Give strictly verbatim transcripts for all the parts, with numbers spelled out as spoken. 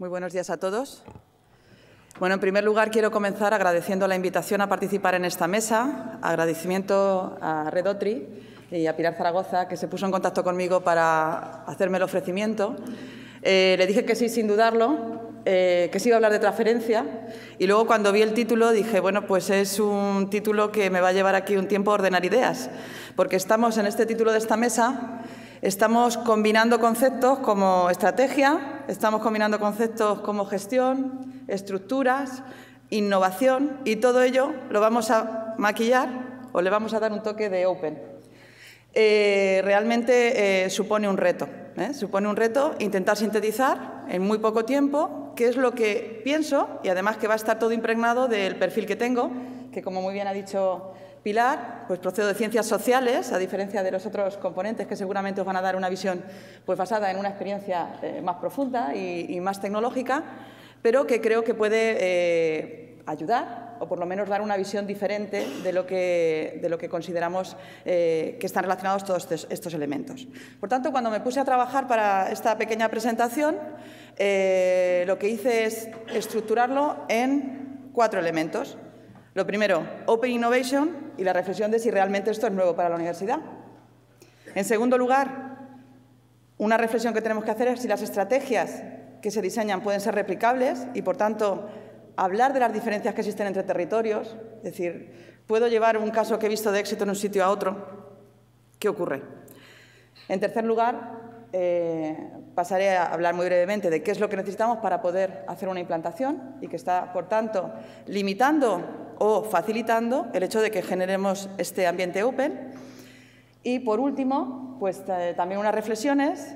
Muy buenos días a todos. Bueno, en primer lugar, quiero comenzar agradeciendo la invitación a participar en esta mesa. Agradecimiento a Redotri y a Pilar Zaragoza, que se puso en contacto conmigo para hacerme el ofrecimiento. Eh, le dije que sí, sin dudarlo, eh, que sí iba a hablar de transferencia. Y luego, cuando vi el título, dije, bueno, pues es un título que me va a llevar aquí un tiempo a ordenar ideas, porque estamos en este título de esta mesa. Estamos combinando conceptos como estrategia, estamos combinando conceptos como gestión, estructuras, innovación, y todo ello lo vamos a maquillar o le vamos a dar un toque de open. Eh, realmente eh, supone un reto, ¿eh? supone un reto intentar sintetizar en muy poco tiempo qué es lo que pienso, y además que va a estar todo impregnado del perfil que tengo, que como muy bien ha dicho Pilar, pues procedo de ciencias sociales, a diferencia de los otros componentes que seguramente os van a dar una visión pues basada en una experiencia eh, más profunda y, y más tecnológica, pero que creo que puede eh, ayudar o por lo menos dar una visión diferente de lo que, de lo que consideramos eh, que están relacionados todos estos, estos elementos. Por tanto, cuando me puse a trabajar para esta pequeña presentación, eh, lo que hice es estructurarlo en cuatro elementos. Lo primero, Open Innovation y la reflexión de si realmente esto es nuevo para la universidad. En segundo lugar, una reflexión que tenemos que hacer es si las estrategias que se diseñan pueden ser replicables y, por tanto, hablar de las diferencias que existen entre territorios. Es decir, ¿puedo llevar un caso que he visto de éxito en un sitio a otro? ¿Qué ocurre? En tercer lugar, eh, pasaré a hablar muy brevemente de qué es lo que necesitamos para poder hacer una implantación y que está, por tanto, limitando o facilitando el hecho de que generemos este ambiente open. Y, por último, pues eh, también unas reflexiones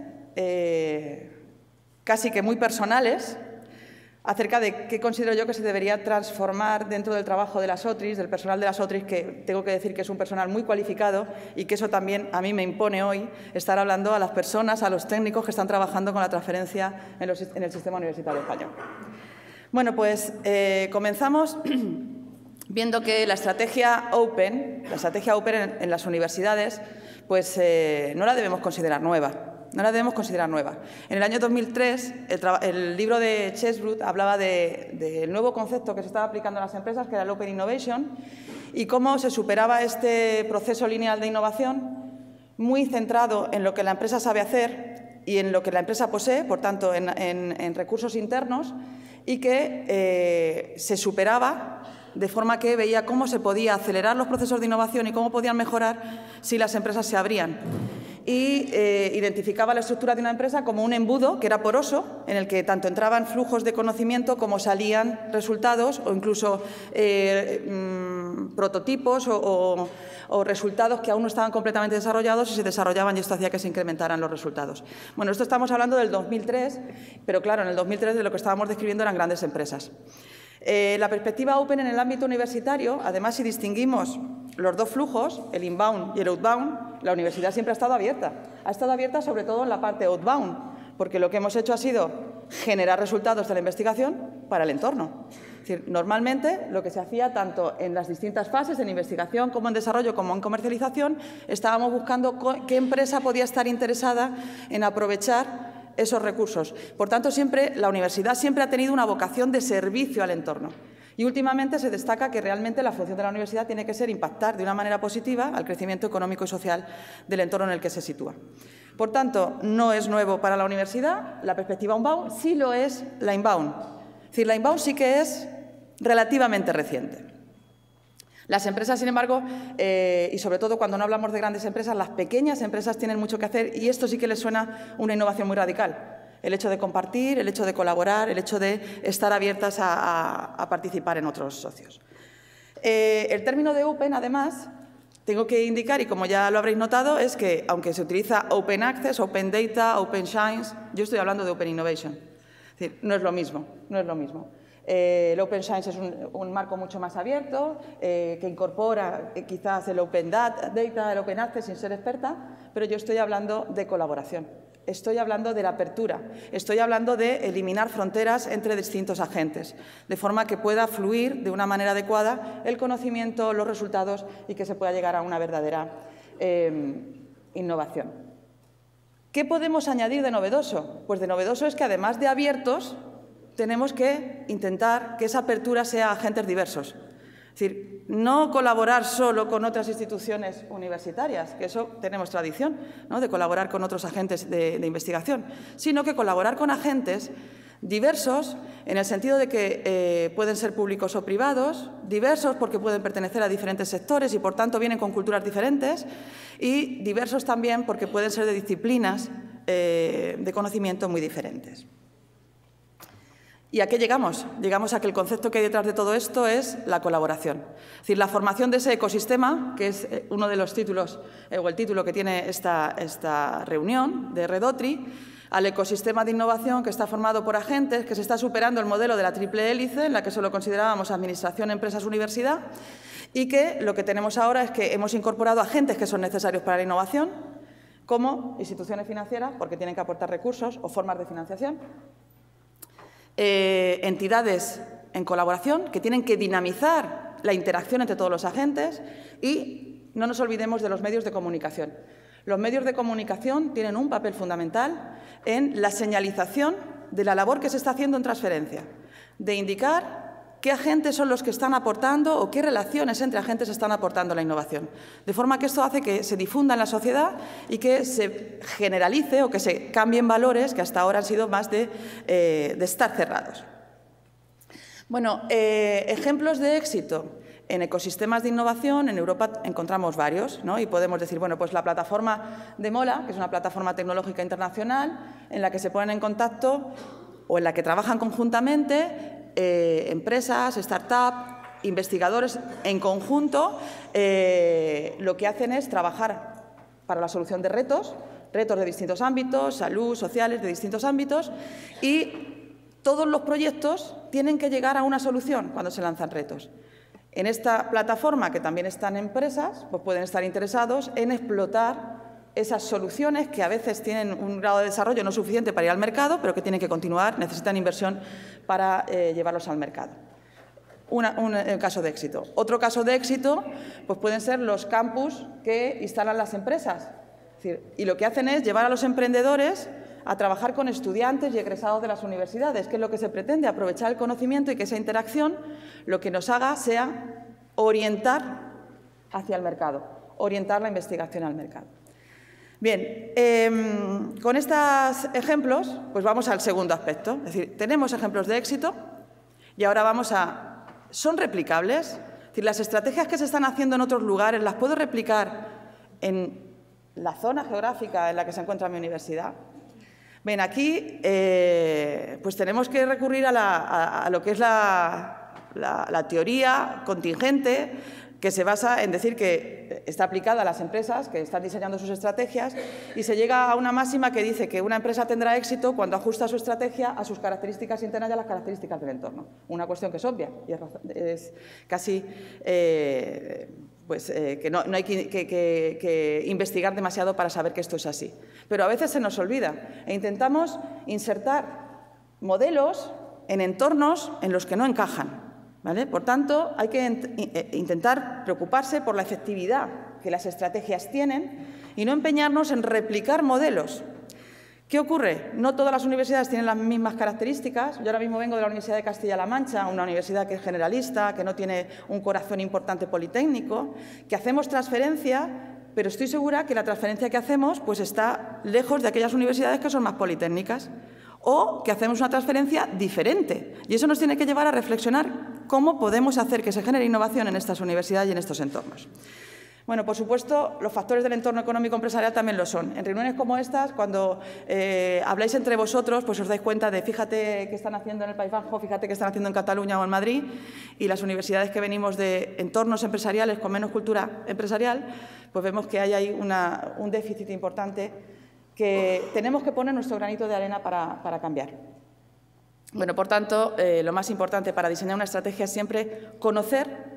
eh, casi que muy personales acerca de qué considero yo que se debería transformar dentro del trabajo de las OTRIs, del personal de las OTRIs, que tengo que decir que es un personal muy cualificado y que eso también a mí me impone hoy estar hablando a las personas, a los técnicos que están trabajando con la transferencia en, los, en el sistema universitario español. Bueno, pues eh, comenzamos viendo que la estrategia Open, la estrategia Open en, en las universidades, pues eh, no la debemos considerar nueva. No la debemos considerar nueva. En el año dos mil tres, el, el libro de Chesbrough hablaba del de, de nuevo concepto que se estaba aplicando en las empresas, que era el Open Innovation, y cómo se superaba este proceso lineal de innovación muy centrado en lo que la empresa sabe hacer y en lo que la empresa posee, por tanto, en, en, en recursos internos, y que eh, se superaba de forma que veía cómo se podía acelerar los procesos de innovación y cómo podían mejorar si las empresas se abrían. Y eh, identificaba la estructura de una empresa como un embudo que era poroso, en el que tanto entraban flujos de conocimiento como salían resultados o incluso eh, mmm, prototipos o, o, o resultados que aún no estaban completamente desarrollados y se desarrollaban, y esto hacía que se incrementaran los resultados. Bueno, esto estamos hablando del dos mil tres, pero claro, en el dos mil tres de lo que estábamos describiendo eran grandes empresas. Eh, la perspectiva Open en el ámbito universitario, además, si distinguimos los dos flujos, el inbound y el outbound, la universidad siempre ha estado abierta. Ha estado abierta sobre todo en la parte outbound, porque lo que hemos hecho ha sido generar resultados de la investigación para el entorno. Es decir, normalmente lo que se hacía tanto en las distintas fases, en investigación como en desarrollo como en comercialización, estábamos buscando qué empresa podía estar interesada en aprovechar esos recursos. Por tanto, siempre, la universidad siempre ha tenido una vocación de servicio al entorno. Y últimamente se destaca que realmente la función de la universidad tiene que ser impactar de una manera positiva al crecimiento económico y social del entorno en el que se sitúa. Por tanto, no es nuevo para la universidad la perspectiva outbound, sí lo es la inbound. Es decir, la inbound sí que es relativamente reciente. Las empresas, sin embargo, eh, y sobre todo cuando no hablamos de grandes empresas, las pequeñas empresas tienen mucho que hacer, y esto sí que les suena una innovación muy radical. El hecho de compartir, el hecho de colaborar, el hecho de estar abiertas a, a, a participar en otros socios. Eh, el término de Open, además, tengo que indicar, y como ya lo habréis notado, es que aunque se utiliza Open Access, Open Data, Open Science, yo estoy hablando de Open Innovation. Es decir, no es lo mismo, no es lo mismo. Eh, el Open Science es un, un marco mucho más abierto, eh, que incorpora eh, quizás el Open Data, el Open Access sin ser experta, pero yo estoy hablando de colaboración. Estoy hablando de la apertura, estoy hablando de eliminar fronteras entre distintos agentes, de forma que pueda fluir de una manera adecuada el conocimiento, los resultados y que se pueda llegar a una verdadera eh, innovación. ¿Qué podemos añadir de novedoso? Pues de novedoso es que, además de abiertos, tenemos que intentar que esa apertura sea a agentes diversos. Es decir, no colaborar solo con otras instituciones universitarias, que eso tenemos tradición, ¿no?, de colaborar con otros agentes de, de investigación, sino que colaborar con agentes diversos en el sentido de que eh, pueden ser públicos o privados, diversos porque pueden pertenecer a diferentes sectores y, por tanto, vienen con culturas diferentes, y diversos también porque pueden ser de disciplinas eh, de conocimiento muy diferentes. ¿Y a qué llegamos? Llegamos a que el concepto que hay detrás de todo esto es la colaboración. Es decir, la formación de ese ecosistema, que es uno de los títulos, eh, o el título que tiene esta, esta reunión de Redotri, al ecosistema de innovación que está formado por agentes, que se está superando el modelo de la triple hélice, en la que solo considerábamos administración, empresas, universidad, y que lo que tenemos ahora es que hemos incorporado agentes que son necesarios para la innovación, como instituciones financieras, porque tienen que aportar recursos o formas de financiación, eh, entidades en colaboración, que tienen que dinamizar la interacción entre todos los agentes, y no nos olvidemos de los medios de comunicación. Los medios de comunicación tienen un papel fundamental en la señalización de la labor que se está haciendo en transferencia, de indicar qué agentes son los que están aportando o qué relaciones entre agentes están aportando la innovación. De forma que esto hace que se difunda en la sociedad y que se generalice o que se cambien valores que hasta ahora han sido más de, eh, de estar cerrados. Bueno, eh, ejemplos de éxito. En ecosistemas de innovación, en Europa encontramos varios, ¿no? Y podemos decir, bueno, pues la plataforma de Mola, que es una plataforma tecnológica internacional en la que se ponen en contacto o en la que trabajan conjuntamente eh, empresas, startups, investigadores en conjunto, eh, lo que hacen es trabajar para la solución de retos, retos de distintos ámbitos, salud, sociales, de distintos ámbitos, y todos los proyectos tienen que llegar a una solución cuando se lanzan retos. En esta plataforma, que también están empresas, pues pueden estar interesados en explotar esas soluciones que a veces tienen un grado de desarrollo no suficiente para ir al mercado, pero que tienen que continuar, necesitan inversión para eh, llevarlos al mercado. Una, un, un caso de éxito. Otro caso de éxito pues pueden ser los campus que instalan las empresas. Es decir, y lo que hacen es llevar a los emprendedores a trabajar con estudiantes y egresados de las universidades, que es lo que se pretende, aprovechar el conocimiento y que esa interacción lo que nos haga sea orientar hacia el mercado, orientar la investigación al mercado. Bien, eh, con estos ejemplos, pues vamos al segundo aspecto. Es decir, tenemos ejemplos de éxito y ahora vamos a... ¿Son replicables? Es decir, las estrategias que se están haciendo en otros lugares, ¿las puedo replicar en la zona geográfica en la que se encuentra mi universidad? Bien, aquí eh, pues tenemos que recurrir a, la, a, a lo que es la, la, la teoría contingente, que se basa en decir que está aplicada a las empresas que están diseñando sus estrategias, y se llega a una máxima que dice que una empresa tendrá éxito cuando ajusta su estrategia a sus características internas y a las características del entorno. Una cuestión que es obvia y es, es casi... Eh, pues eh, que no, no hay que, que, que, que investigar demasiado para saber que esto es así. Pero a veces se nos olvida e intentamos insertar modelos en entornos en los que no encajan, ¿vale? Por tanto, hay que intentar preocuparse por la efectividad que las estrategias tienen y no empeñarnos en replicar modelos. ¿Qué ocurre? No todas las universidades tienen las mismas características. Yo ahora mismo vengo de la Universidad de Castilla-La Mancha, una universidad que es generalista, que no tiene un corazón importante politécnico, que hacemos transferencia, pero estoy segura que la transferencia que hacemos pues está lejos de aquellas universidades que son más politécnicas, o que hacemos una transferencia diferente. Y eso nos tiene que llevar a reflexionar cómo podemos hacer que se genere innovación en estas universidades y en estos entornos. Bueno, por supuesto, los factores del entorno económico empresarial también lo son. En reuniones como estas, cuando eh, habláis entre vosotros, pues os dais cuenta de fíjate qué están haciendo en el País Vasco, fíjate qué están haciendo en Cataluña o en Madrid, y las universidades que venimos de entornos empresariales con menos cultura empresarial, pues vemos que hay ahí una, un déficit importante que tenemos que poner nuestro granito de arena para, para cambiar. Bueno, por tanto, eh, lo más importante para diseñar una estrategia es siempre conocer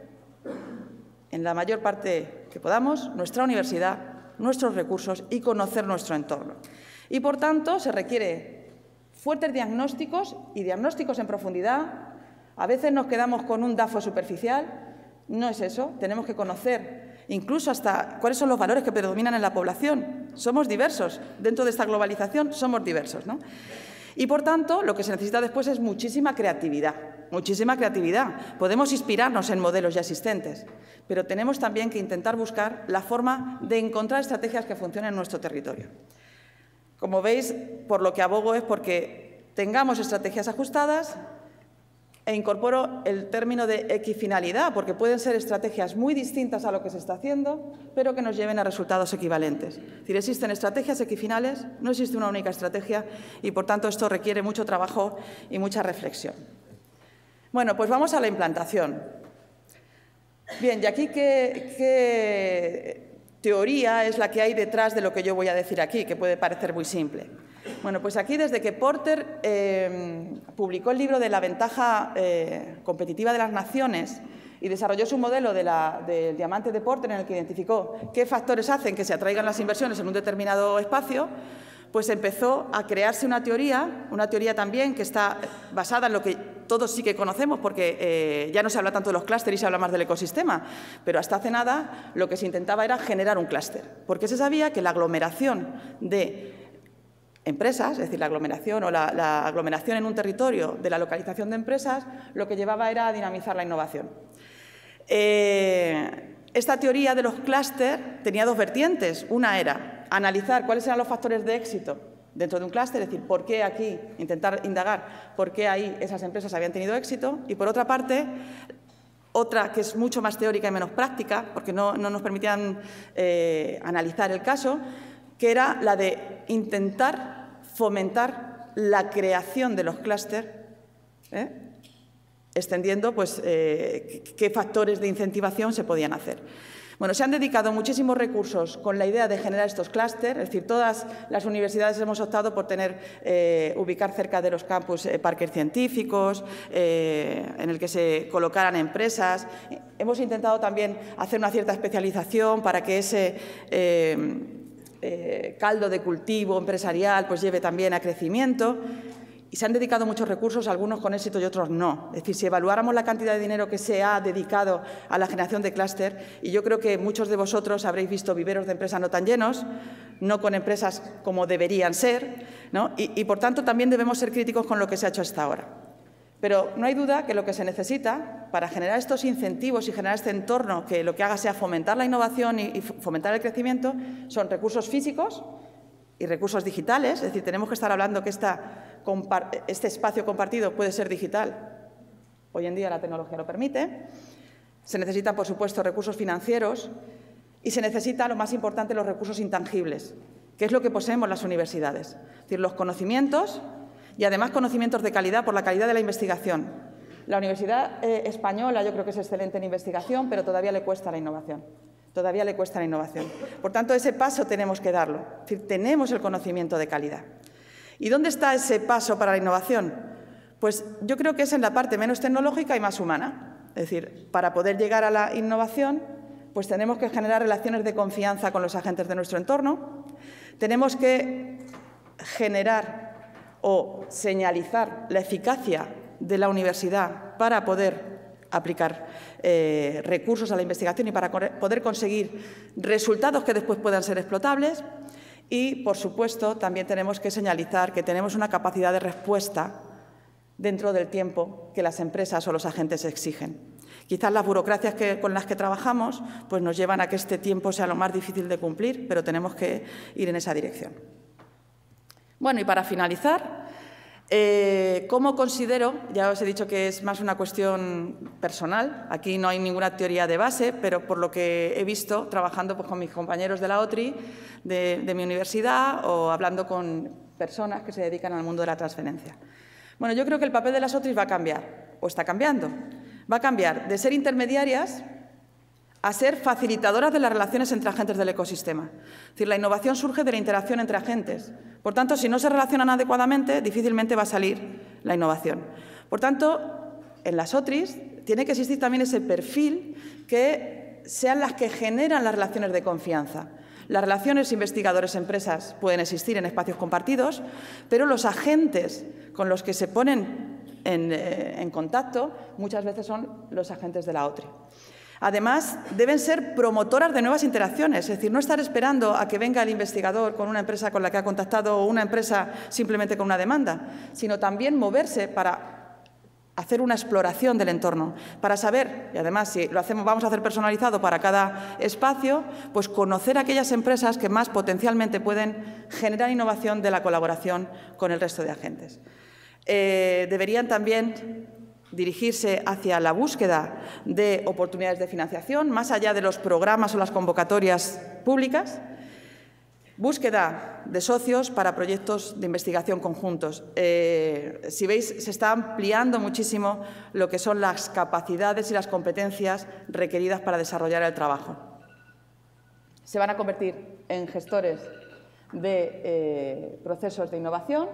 en la mayor parte que podamos nuestra universidad, nuestros recursos y conocer nuestro entorno. Y, por tanto, se requiere fuertes diagnósticos y diagnósticos en profundidad. A veces nos quedamos con un dafo superficial. No es eso. Tenemos que conocer incluso hasta cuáles son los valores que predominan en la población. Somos diversos. Dentro de esta globalización somos diversos, ¿no? Y, por tanto, lo que se necesita después es muchísima creatividad, muchísima creatividad. Podemos inspirarnos en modelos ya existentes, pero tenemos también que intentar buscar la forma de encontrar estrategias que funcionen en nuestro territorio. Como veis, por lo que abogo es porque tengamos estrategias ajustadas e incorporo el término de equifinalidad, porque pueden ser estrategias muy distintas a lo que se está haciendo, pero que nos lleven a resultados equivalentes. Es decir, existen estrategias equifinales, no existe una única estrategia y, por tanto, esto requiere mucho trabajo y mucha reflexión. Bueno, pues vamos a la implantación. Bien, y aquí, ¿qué, qué teoría es la que hay detrás de lo que yo voy a decir aquí, que puede parecer muy simple? Bueno, pues aquí, desde que Porter eh, publicó el libro de la ventaja eh, competitiva de las naciones y desarrolló su modelo de la, del diamante de Porter, en el que identificó qué factores hacen que se atraigan las inversiones en un determinado espacio, pues empezó a crearse una teoría, una teoría también que está basada en lo que todos sí que conocemos, porque eh, ya no se habla tanto de los clústeres y se habla más del ecosistema, pero hasta hace nada lo que se intentaba era generar un clúster, porque se sabía que la aglomeración de empresas, es decir, la aglomeración o la, la aglomeración en un territorio de la localización de empresas, lo que llevaba era a dinamizar la innovación. Eh, esta teoría de los clústeres tenía dos vertientes. Una era analizar cuáles eran los factores de éxito dentro de un clúster, es decir, por qué aquí, intentar indagar por qué ahí esas empresas habían tenido éxito. Y, por otra parte, otra que es mucho más teórica y menos práctica, porque no, no nos permitían eh, analizar el caso, que era la de intentar fomentar la creación de los clústeres, ¿eh? extendiendo pues, eh, qué factores de incentivación se podían hacer. Bueno, se han dedicado muchísimos recursos con la idea de generar estos clústeres, es decir, todas las universidades hemos optado por tener, eh, ubicar cerca de los campus eh, parques científicos, eh, en el que se colocaran empresas. Hemos intentado también hacer una cierta especialización para que ese eh, Eh, caldo de cultivo empresarial pues lleve también a crecimiento, y se han dedicado muchos recursos, algunos con éxito y otros no. Es decir, si evaluáramos la cantidad de dinero que se ha dedicado a la generación de clúster, y yo creo que muchos de vosotros habréis visto viveros de empresas no tan llenos, no con empresas como deberían ser, ¿no? y, y por tanto también debemos ser críticos con lo que se ha hecho hasta ahora. Pero no hay duda que lo que se necesita para generar estos incentivos y generar este entorno que lo que haga sea fomentar la innovación y fomentar el crecimiento son recursos físicos y recursos digitales. Es decir, tenemos que estar hablando que esta, este espacio compartido puede ser digital. Hoy en día la tecnología lo permite. Se necesitan, por supuesto, recursos financieros y se necesita, lo más importante, los recursos intangibles, que es lo que poseemos las universidades. Es decir, los conocimientos y, además, conocimientos de calidad por la calidad de la investigación. La Universidad eh, Española yo creo que es excelente en investigación, pero todavía le cuesta la innovación. Todavía le cuesta la innovación. Por tanto, ese paso tenemos que darlo. Es decir, tenemos el conocimiento de calidad. ¿Y dónde está ese paso para la innovación? Pues yo creo que es en la parte menos tecnológica y más humana. Es decir, para poder llegar a la innovación, pues tenemos que generar relaciones de confianza con los agentes de nuestro entorno, tenemos que generar o señalizar la eficacia de la universidad para poder aplicar eh, recursos a la investigación y para poder conseguir resultados que después puedan ser explotables. Y, por supuesto, también tenemos que señalizar que tenemos una capacidad de respuesta dentro del tiempo que las empresas o los agentes exigen. Quizás las burocracias que, con las que trabajamos pues nos llevan a que este tiempo sea lo más difícil de cumplir, pero tenemos que ir en esa dirección. Bueno, y para finalizar, eh, ¿cómo considero? Ya os he dicho que es más una cuestión personal. Aquí no hay ninguna teoría de base, pero por lo que he visto trabajando pues, con mis compañeros de la OTRI, de, de mi universidad, o hablando con personas que se dedican al mundo de la transferencia. Bueno, yo creo que el papel de las OTRIs va a cambiar, o está cambiando. Va a cambiar de ser intermediarias a ser facilitadoras de las relaciones entre agentes del ecosistema. Es decir, la innovación surge de la interacción entre agentes. Por tanto, si no se relacionan adecuadamente, difícilmente va a salir la innovación. Por tanto, en las OTRIs tiene que existir también ese perfil que sean las que generan las relaciones de confianza. Las relaciones investigadores-empresas pueden existir en espacios compartidos, pero los agentes con los que se ponen en, eh, en contacto muchas veces son los agentes de la OTRI. Además, deben ser promotoras de nuevas interacciones, es decir, no estar esperando a que venga el investigador con una empresa con la que ha contactado o una empresa simplemente con una demanda, sino también moverse para hacer una exploración del entorno, para saber, y además si lo hacemos, vamos a hacer personalizado para cada espacio, pues conocer aquellas empresas que más potencialmente pueden generar innovación de la colaboración con el resto de agentes. Eh, deberían también dirigirse hacia la búsqueda de oportunidades de financiación, más allá de los programas o las convocatorias públicas. Búsqueda de socios para proyectos de investigación conjuntos. Eh, si veis, se está ampliando muchísimo lo que son las capacidades y las competencias requeridas para desarrollar el trabajo. Se van a convertir en gestores de eh, procesos de innovación.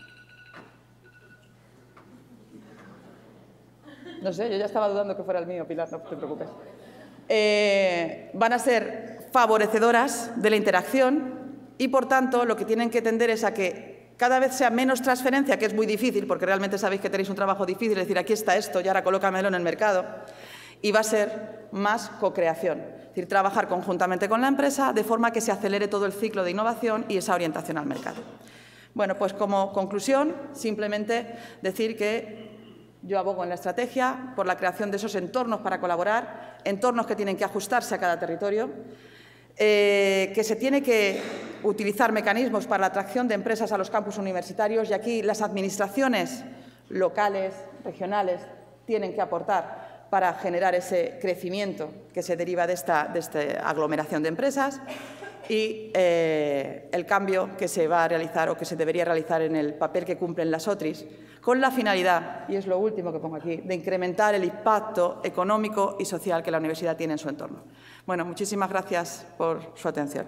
No sé, yo ya estaba dudando que fuera el mío, Pilar, no te preocupes. Eh, van a ser favorecedoras de la interacción. Y, por tanto, lo que tienen que tender es a que cada vez sea menos transferencia, que es muy difícil, porque realmente sabéis que tenéis un trabajo difícil, es decir, aquí está esto y ahora colócamelo en el mercado, y va a ser más co-creación, es decir, trabajar conjuntamente con la empresa de forma que se acelere todo el ciclo de innovación y esa orientación al mercado. Bueno, pues como conclusión, simplemente decir que yo abogo en la estrategia por la creación de esos entornos para colaborar, entornos que tienen que ajustarse a cada territorio, Eh, que se tiene que utilizar mecanismos para la atracción de empresas a los campus universitarios y aquí las administraciones locales, regionales, tienen que aportar para generar ese crecimiento que se deriva de esta, de esta aglomeración de empresas y eh, el cambio que se va a realizar o que se debería realizar en el papel que cumplen las O T R Is con la finalidad, y es lo último que pongo aquí, de incrementar el impacto económico y social que la universidad tiene en su entorno. Bueno, muchísimas gracias por su atención.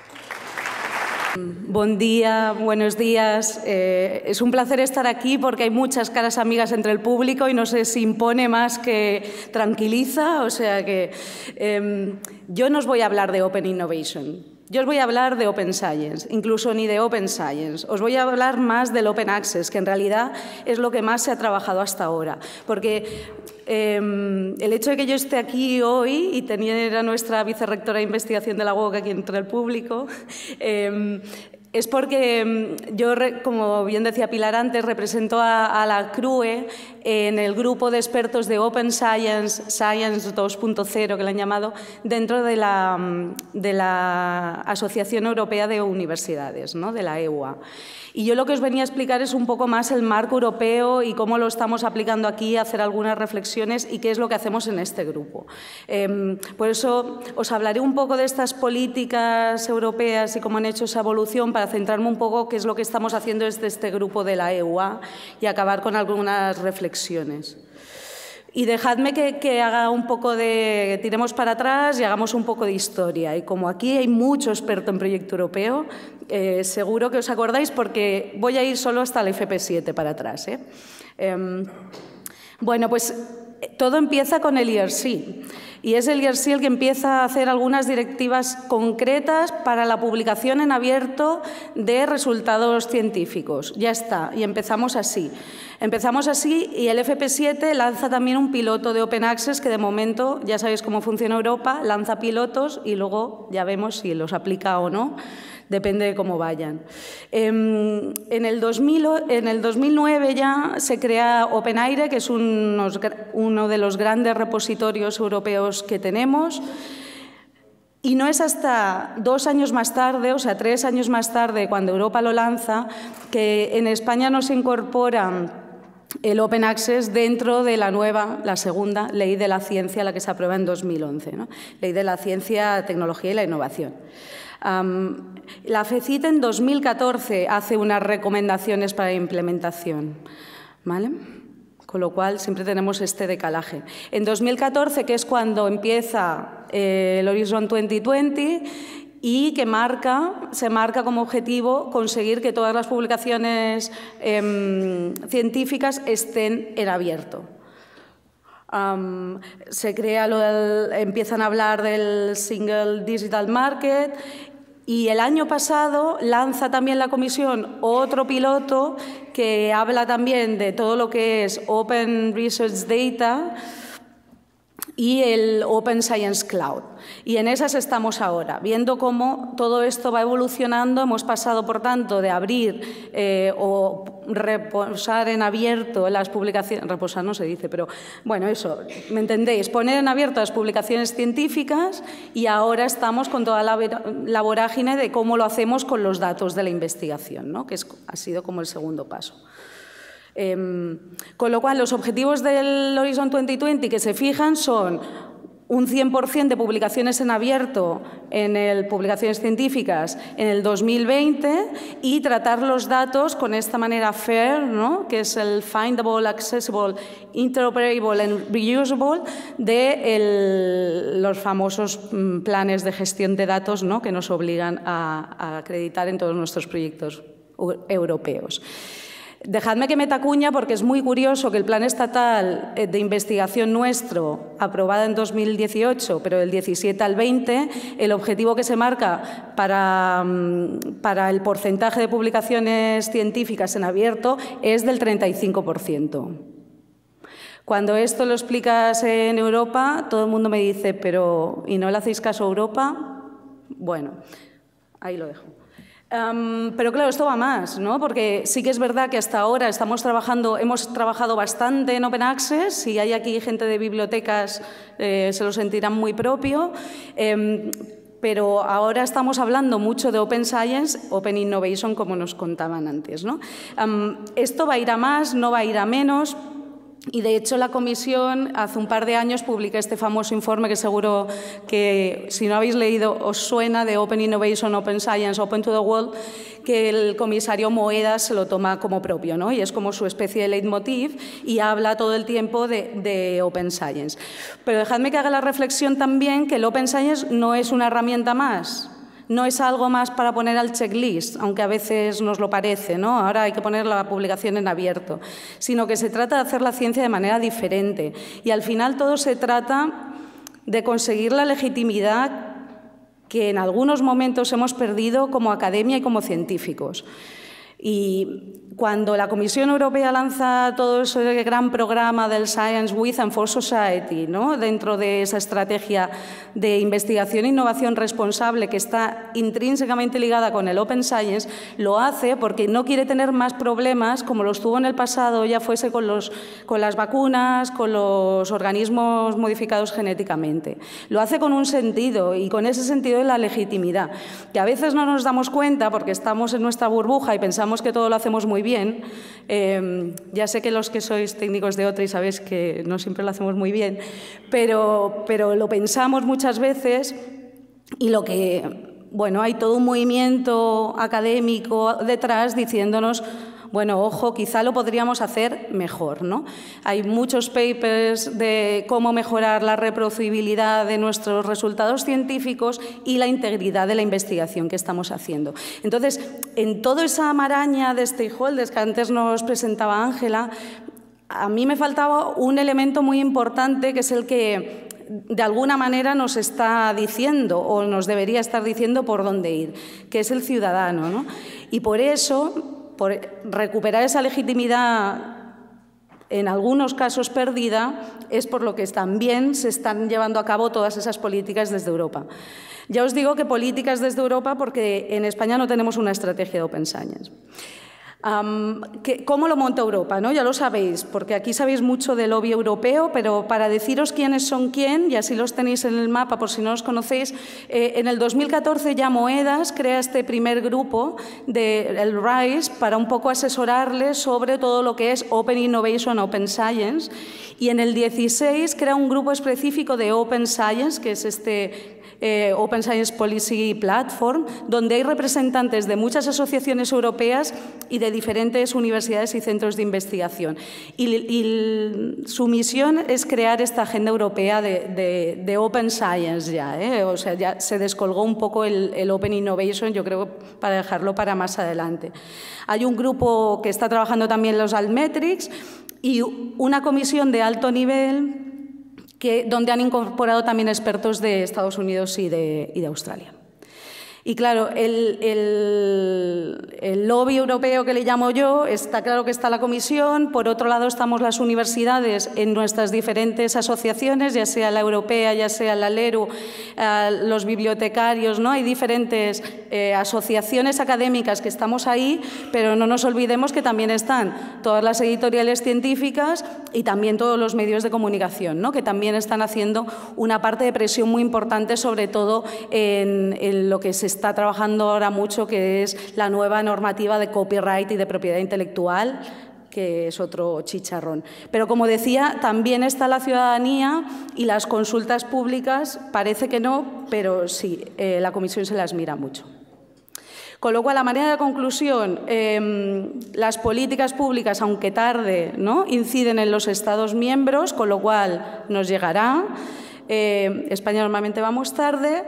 Buen día, buenos días. Eh, es un placer estar aquí porque hay muchas caras amigas entre el público y no sé si impone más que tranquiliza. O sea que eh, yo no os voy a hablar de Open Innovation. Yo os voy a hablar de Open Science, incluso ni de Open Science. Os voy a hablar más del Open Access, que en realidad es lo que más se ha trabajado hasta ahora. Porque eh, el hecho de que yo esté aquí hoy y tener a nuestra vicerrectora de investigación de la U O C aquí entre el público, eh, es porque yo, como bien decía Pilar antes, represento a, a la C R U E en el grupo de expertos de Open Science, Science dos punto cero, que le han llamado, dentro de la, de la Asociación Europea de Universidades, ¿no? De la E U A. Y yo lo que os venía a explicar es un poco más el marco europeo y cómo lo estamos aplicando aquí, hacer algunas reflexiones y qué es lo que hacemos en este grupo. Eh, por eso os hablaré un poco de estas políticas europeas y cómo han hecho esa evolución para centrarme un poco qué es lo que estamos haciendo desde este grupo de la E U A y acabar con algunas reflexiones. Y dejadme que, que haga un poco de, tiremos para atrás y hagamos un poco de historia. Y como aquí hay mucho experto en proyecto europeo, eh, seguro que os acordáis porque voy a ir solo hasta el F P siete para atrás. ¿eh? Eh, bueno, pues todo empieza con el I R C. Y es el I R C el que empieza a hacer algunas directivas concretas para la publicación en abierto de resultados científicos. Ya está, y empezamos así. Empezamos así y el F P siete lanza también un piloto de Open Access que de momento, ya sabéis cómo funciona Europa, lanza pilotos y luego ya vemos si los aplica o no. Depende de cómo vayan. En el, dos mil, en el dos mil nueve ya se crea OpenAIRE, que es unos, uno de los grandes repositorios europeos que tenemos. Y no es hasta dos años más tarde, o sea, tres años más tarde, cuando Europa lo lanza, que en España nos incorpora el Open Access dentro de la nueva, la segunda Ley de la Ciencia, la que se aprueba en dos mil once, ¿no? Ley de la Ciencia, Tecnología y la Innovación. Um, la FECIT en dos mil catorce hace unas recomendaciones para implementación, ¿vale? Con lo cual siempre tenemos este decalaje. En dos mil catorce, que es cuando empieza eh, el Horizon dos mil veinte y que marca, se marca como objetivo conseguir que todas las publicaciones eh, científicas estén en abierto. Um, se crea lo del, empiezan a hablar del Single Digital Market y el año pasado lanza también la Comisión otro piloto que habla también de todo lo que es Open Research Data y el Open Science Cloud. Y en esas estamos ahora, viendo cómo todo esto va evolucionando. Hemos pasado, por tanto, de abrir eh, o reposar en abierto las publicaciones, reposar no se dice, pero bueno, eso, ¿me entendéis? Poner en abierto las publicaciones científicas, y ahora estamos con toda la, la vorágine de cómo lo hacemos con los datos de la investigación, ¿no? Que es, ha sido como el segundo paso. Eh, con lo cual, los objetivos del Horizon dos mil veinte que se fijan son un cien por cien de publicaciones en abierto en el publicaciones científicas en el dos mil veinte, y tratar los datos con esta manera fair, ¿no? Que es el findable, accessible, interoperable and reusable de el, los famosos planes de gestión de datos, ¿no? Que nos obligan a, a acreditar en todos nuestros proyectos europeos. Dejadme que meta cuña, porque es muy curioso que el Plan Estatal de Investigación nuestro, aprobado en dos mil dieciocho, pero del diecisiete al veinte, el objetivo que se marca para, para el porcentaje de publicaciones científicas en abierto es del treinta y cinco por ciento. Cuando esto lo explicas en Europa, todo el mundo me dice, pero ¿y no le hacéis caso a Europa? Bueno, ahí lo dejo. Um, pero claro, esto va más, ¿no? Porque sí que es verdad que hasta ahora estamos trabajando, hemos trabajado bastante en Open Access. Si hay aquí gente de bibliotecas, eh, se lo sentirán muy propio. Eh, pero ahora estamos hablando mucho de Open Science, Open Innovation, como nos contaban antes, ¿no? Um, esto va a ir a más, no va a ir a menos. Y, de hecho, la Comisión hace un par de años publica este famoso informe que seguro que, si no habéis leído, os suena, de Open Innovation, Open Science, Open to the World, que el comisario Moedas se lo toma como propio, ¿no? Y es como su especie de leitmotiv, y habla todo el tiempo de, de Open Science. Pero dejadme que haga la reflexión también que el Open Science no es una herramienta más. No es algo más para poner al checklist, aunque a veces nos lo parece, ¿no? Ahora hay que poner la publicación en abierto, sino que se trata de hacer la ciencia de manera diferente. Y al final todo se trata de conseguir la legitimidad que en algunos momentos hemos perdido como academia y como científicos. Y cuando la Comisión Europea lanza todo ese gran programa del Science with and for Society, ¿no? Dentro de esa estrategia de investigación e innovación responsable que está intrínsecamente ligada con el Open Science, lo hace porque no quiere tener más problemas como los tuvo en el pasado, ya fuese con, los, con las vacunas, con los organismos modificados genéticamente. Lo hace con un sentido, y con ese sentido de la legitimidad, que a veces no nos damos cuenta porque estamos en nuestra burbuja y pensamos que todo lo hacemos muy bien. Eh, ya sé que los que sois técnicos de OTRI sabéis que no siempre lo hacemos muy bien, pero, pero lo pensamos muchas veces, y lo que, bueno, hay todo un movimiento académico detrás diciéndonos, bueno, ojo, quizá lo podríamos hacer mejor, ¿no? Hay muchos papers de cómo mejorar la reproducibilidad de nuestros resultados científicos y la integridad de la investigación que estamos haciendo. Entonces, en toda esa maraña de stakeholders que antes nos presentaba Ángela, a mí me faltaba un elemento muy importante, que es el que de alguna manera nos está diciendo, o nos debería estar diciendo, por dónde ir, que es el ciudadano, ¿no? Y por eso, por recuperar esa legitimidad, en algunos casos perdida, es por lo que también se están llevando a cabo todas esas políticas desde Europa. Ya os digo que políticas desde Europa porque en España no tenemos una estrategia de Open Science. Um, que, ¿Cómo lo monta Europa? ¿No? Ya lo sabéis, porque aquí sabéis mucho del lobby europeo, pero para deciros quiénes son quién, y así los tenéis en el mapa por si no los conocéis, eh, en el dos mil catorce ya Moedas crea este primer grupo, de, el RISE, para un poco asesorarles sobre todo lo que es Open Innovation, Open Science, y en el dieciséis crea un grupo específico de Open Science, que es este Eh, Open Science Policy Platform, donde hay representantes de muchas asociaciones europeas y de diferentes universidades y centros de investigación. Y, y su misión es crear esta agenda europea de, de, de Open Science ya, ¿eh? O sea, ya se descolgó un poco el, el Open Innovation, yo creo, para dejarlo para más adelante. Hay un grupo que está trabajando también los Altmetrics y una comisión de alto nivel que, donde han incorporado también expertos de Estados Unidos y de, y de Australia. Y claro, el, el, el lobby europeo que le llamo yo, está claro que está la Comisión, por otro lado estamos las universidades en nuestras diferentes asociaciones, ya sea la europea, ya sea la LERU, eh, los bibliotecarios, ¿no? Hay diferentes eh, asociaciones académicas que estamos ahí, pero no nos olvidemos que también están todas las editoriales científicas y también todos los medios de comunicación, ¿no? Que también están haciendo una parte de presión muy importante, sobre todo en, en lo que se está trabajando ahora mucho, que es la nueva normativa de copyright y de propiedad intelectual, que es otro chicharrón. Pero, como decía, también está la ciudadanía y las consultas públicas, parece que no, pero sí, eh, la Comisión se las mira mucho. Con lo cual, a manera de conclusión, eh, las políticas públicas, aunque tarde, ¿no?, inciden en los Estados miembros, con lo cual nos llegará. Eh, España normalmente vamos tarde.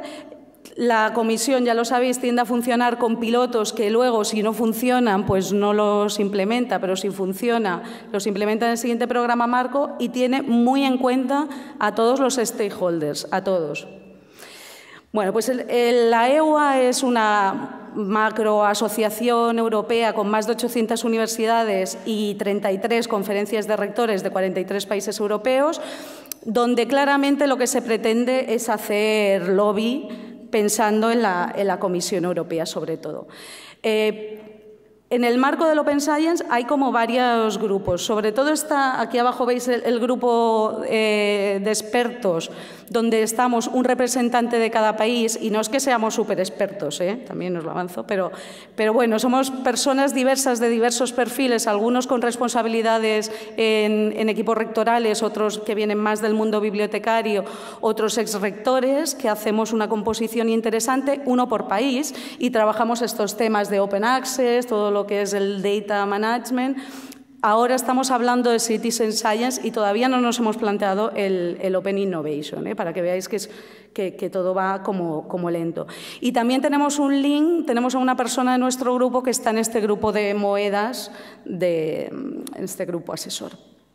La Comisión, ya lo sabéis, tiende a funcionar con pilotos que luego, si no funcionan, pues no los implementa, pero si funciona, los implementa en el siguiente programa marco y tiene muy en cuenta a todos los stakeholders, a todos. Bueno, pues el, el, la E U A es una macroasociación europea con más de ochocientas universidades y treinta y tres conferencias de rectores de cuarenta y tres países europeos, donde claramente lo que se pretende es hacer lobby pensando en la, en la Comisión Europea, sobre todo. Eh, en el marco del Open Science hay como varios grupos. Sobre todo está, aquí abajo veis el, el grupo eh, de expertos, donde estamos un representante de cada país, y no es que seamos súper expertos, ¿eh? También os lo avanzo, pero, pero bueno, somos personas diversas de diversos perfiles, algunos con responsabilidades en, en equipos rectorales, otros que vienen más del mundo bibliotecario, otros exrectores, que hacemos una composición interesante, uno por país, y trabajamos estos temas de Open Access, todo lo que es el Data Management. Ahora estamos hablando de Citizen Science y todavía no nos hemos planteado el, el Open Innovation, ¿eh? Para que veáis que, es, que, que todo va como, como lento. Y también tenemos un link, tenemos a una persona de nuestro grupo que está en este grupo de moedas, de, en este grupo asesor.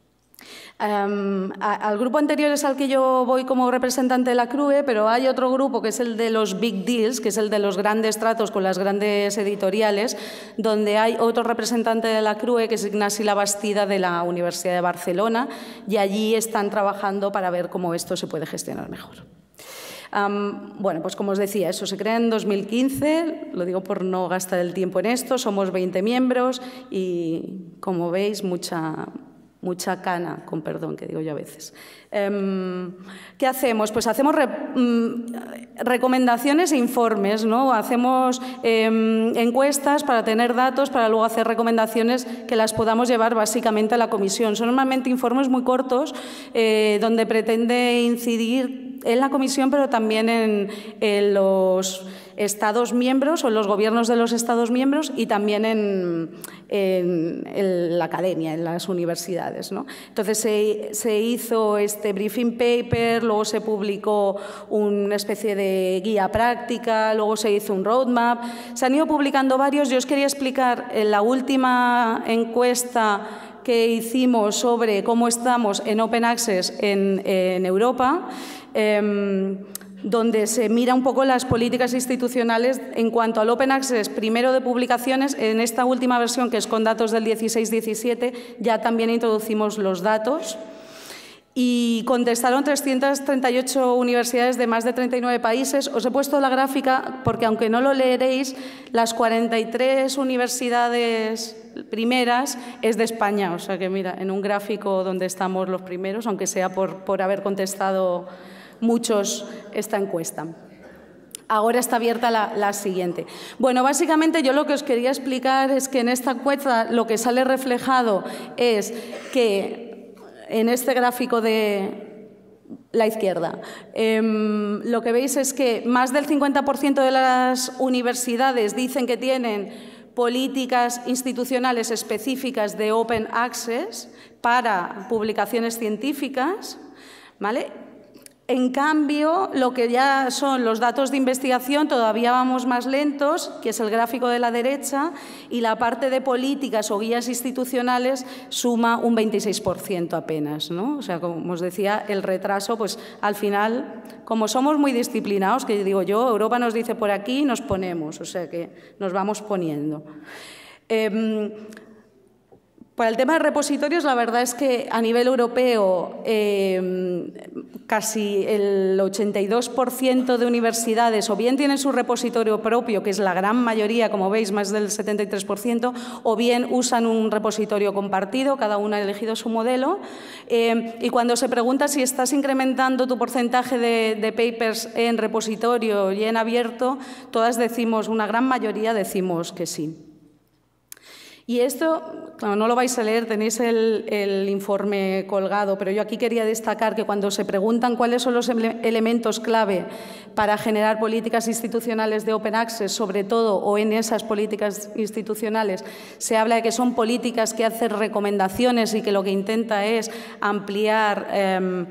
Um, a, al grupo anterior es al que yo voy como representante de la C R U E, pero hay otro grupo que es el de los Big Deals, que es el de los grandes tratos con las grandes editoriales, donde hay otro representante de la C R U E, que es Ignasi Labastida, de la Universidad de Barcelona, y allí están trabajando para ver cómo esto se puede gestionar mejor. Um, bueno, pues como os decía, eso se crea en dos mil quince, lo digo por no gastar el tiempo en esto, somos veinte miembros y, como veis, mucha... mucha cana, con perdón, que digo yo a veces. Eh, ¿Qué hacemos? Pues hacemos re, mm, recomendaciones e informes, ¿no? Hacemos eh, encuestas para tener datos, para luego hacer recomendaciones que las podamos llevar básicamente a la comisión. Son normalmente informes muy cortos, eh, donde pretende incidir en la comisión, pero también en, en los Estados miembros o en los gobiernos de los Estados miembros y también en, en, en la academia, en las universidades, ¿no? Entonces se, se hizo este briefing paper, luego se publicó una especie de guía práctica, luego se hizo un roadmap, se han ido publicando varios. Yo os quería explicar en la última encuesta que hicimos sobre cómo estamos en Open Access en, en Europa, eh, donde se mira un poco las políticas institucionales en cuanto al Open Access, primero de publicaciones. En esta última versión, que es con datos del dieciséis diecisiete, ya también introducimos los datos. Y contestaron trescientas treinta y ocho universidades de más de treinta y nueve países. Os he puesto la gráfica porque, aunque no lo leeréis, las cuarenta y tres universidades primeras es de España. O sea que, mira, en un gráfico donde estamos los primeros, aunque sea por, por haber contestado muchos esta encuesta. Ahora está abierta la, la siguiente. Bueno, básicamente yo lo que os quería explicar es que en esta encuesta lo que sale reflejado es que en este gráfico de la izquierda, eh, lo que veis es que más del cincuenta por ciento de las universidades dicen que tienen políticas institucionales específicas de Open Access para publicaciones científicas, ¿vale? En cambio, lo que ya son los datos de investigación, todavía vamos más lentos, que es el gráfico de la derecha, y la parte de políticas o guías institucionales suma un veintiséis por ciento apenas, ¿no? O sea, como os decía, el retraso, pues al final, como somos muy disciplinados, que digo yo, Europa nos dice por aquí y nos ponemos, o sea que nos vamos poniendo. Eh, Para el tema de repositorios, la verdad es que a nivel europeo eh, casi el ochenta y dos por ciento de universidades o bien tienen su repositorio propio, que es la gran mayoría, como veis, más del setenta y tres por ciento, o bien usan un repositorio compartido, cada una ha elegido su modelo. Eh, y cuando se pregunta si estás incrementando tu porcentaje de, de papers en repositorio y en abierto, todas decimos, una gran mayoría decimos que sí. Y esto, claro, no lo vais a leer, tenéis el, el informe colgado, pero yo aquí quería destacar que cuando se preguntan cuáles son los ele- elementos clave para generar políticas institucionales de Open Access, sobre todo, o en esas políticas institucionales, se habla de que son políticas que hacen recomendaciones y que lo que intenta es ampliar eh,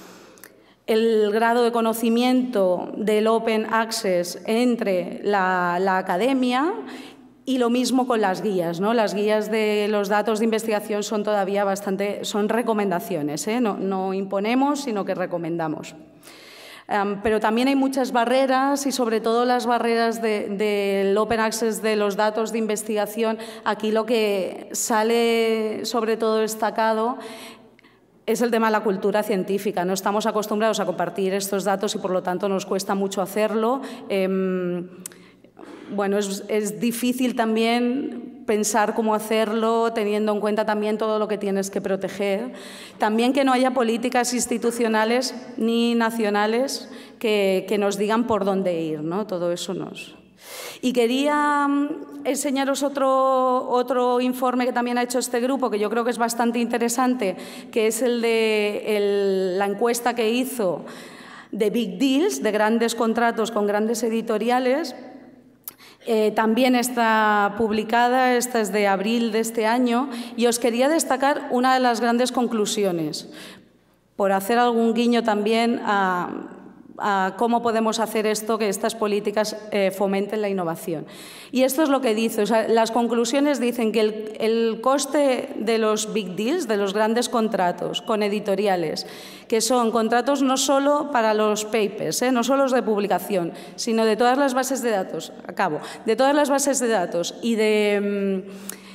el grado de conocimiento del Open Access entre la, la academia. Y lo mismo con las guías, ¿no? Las guías de los datos de investigación son todavía bastante, son recomendaciones, ¿eh? no, no imponemos, sino que recomendamos. Um, pero también hay muchas barreras y sobre todo las barreras del de, de Open Access de los datos de investigación. Aquí lo que sale sobre todo destacado es el tema de la cultura científica. No estamos acostumbrados a compartir estos datos y por lo tanto nos cuesta mucho hacerlo. Eh, Bueno, es, es difícil también pensar cómo hacerlo, teniendo en cuenta también todo lo que tienes que proteger. También que no haya políticas institucionales ni nacionales que, que nos digan por dónde ir, ¿no? Todo eso nos... Y quería enseñaros otro, otro informe que también ha hecho este grupo, que yo creo que es bastante interesante, que es el de el, la encuesta que hizo de Big Deals, de grandes contratos con grandes editoriales. Eh, también está publicada, esta es de abril de este año, y os quería destacar una de las grandes conclusiones, por hacer algún guiño también a, a cómo podemos hacer esto, que estas políticas eh, fomenten la innovación. Y esto es lo que dice, o sea, las conclusiones dicen que el, el coste de los big deals, de los grandes contratos con editoriales, que son contratos no solo para los papers, ¿eh? no solo los de publicación, sino de todas las bases de datos, acabo, de todas las bases de datos y de,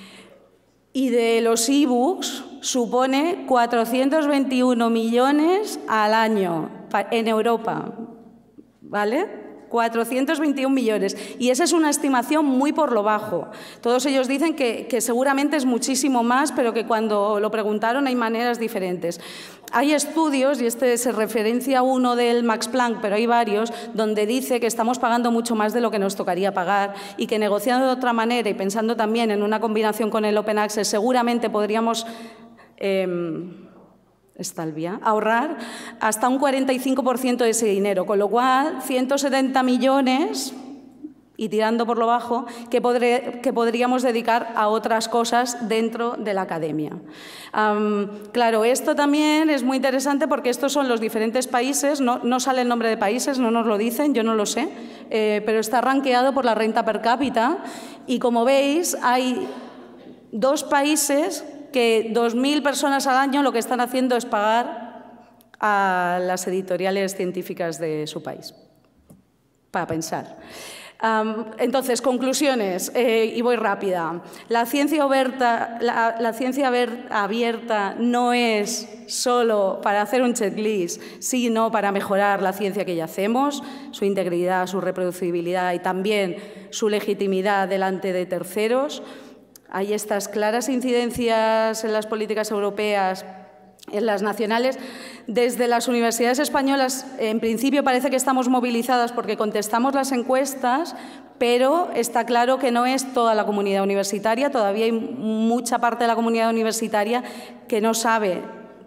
y de los e-books, supone cuatrocientos veintiuno millones al año en Europa, ¿vale? cuatrocientos veintiuno millones. Y esa es una estimación muy por lo bajo. Todos ellos dicen que, que seguramente es muchísimo más, pero que cuando lo preguntaron hay maneras diferentes. Hay estudios, y este se referencia a uno del Max Planck, pero hay varios, donde dice que estamos pagando mucho más de lo que nos tocaría pagar y que negociando de otra manera y pensando también en una combinación con el Open Access, seguramente podríamos... Eh, Estalvia, ahorrar hasta un cuarenta y cinco por ciento de ese dinero, con lo cual ciento setenta millones, y tirando por lo bajo, que, podré, que podríamos dedicar a otras cosas dentro de la academia. Um, claro, esto también es muy interesante porque estos son los diferentes países, no, no sale el nombre de países, no nos lo dicen, yo no lo sé, eh, pero está rankeado por la renta per cápita y como veis hay dos países que dos mil personas al año lo que están haciendo es pagar a las editoriales científicas de su país, para pensar. Um, entonces, conclusiones, eh, y voy rápida. La ciencia abierta, la, la ciencia abierta no es solo para hacer un checklist, sino para mejorar la ciencia que ya hacemos, su integridad, su reproducibilidad y también su legitimidad delante de terceros. Hay estas claras incidencias en las políticas europeas, en las nacionales. Desde las universidades españolas, en principio parece que estamos movilizadas porque contestamos las encuestas, pero está claro que no es toda la comunidad universitaria. Todavía hay mucha parte de la comunidad universitaria que no sabe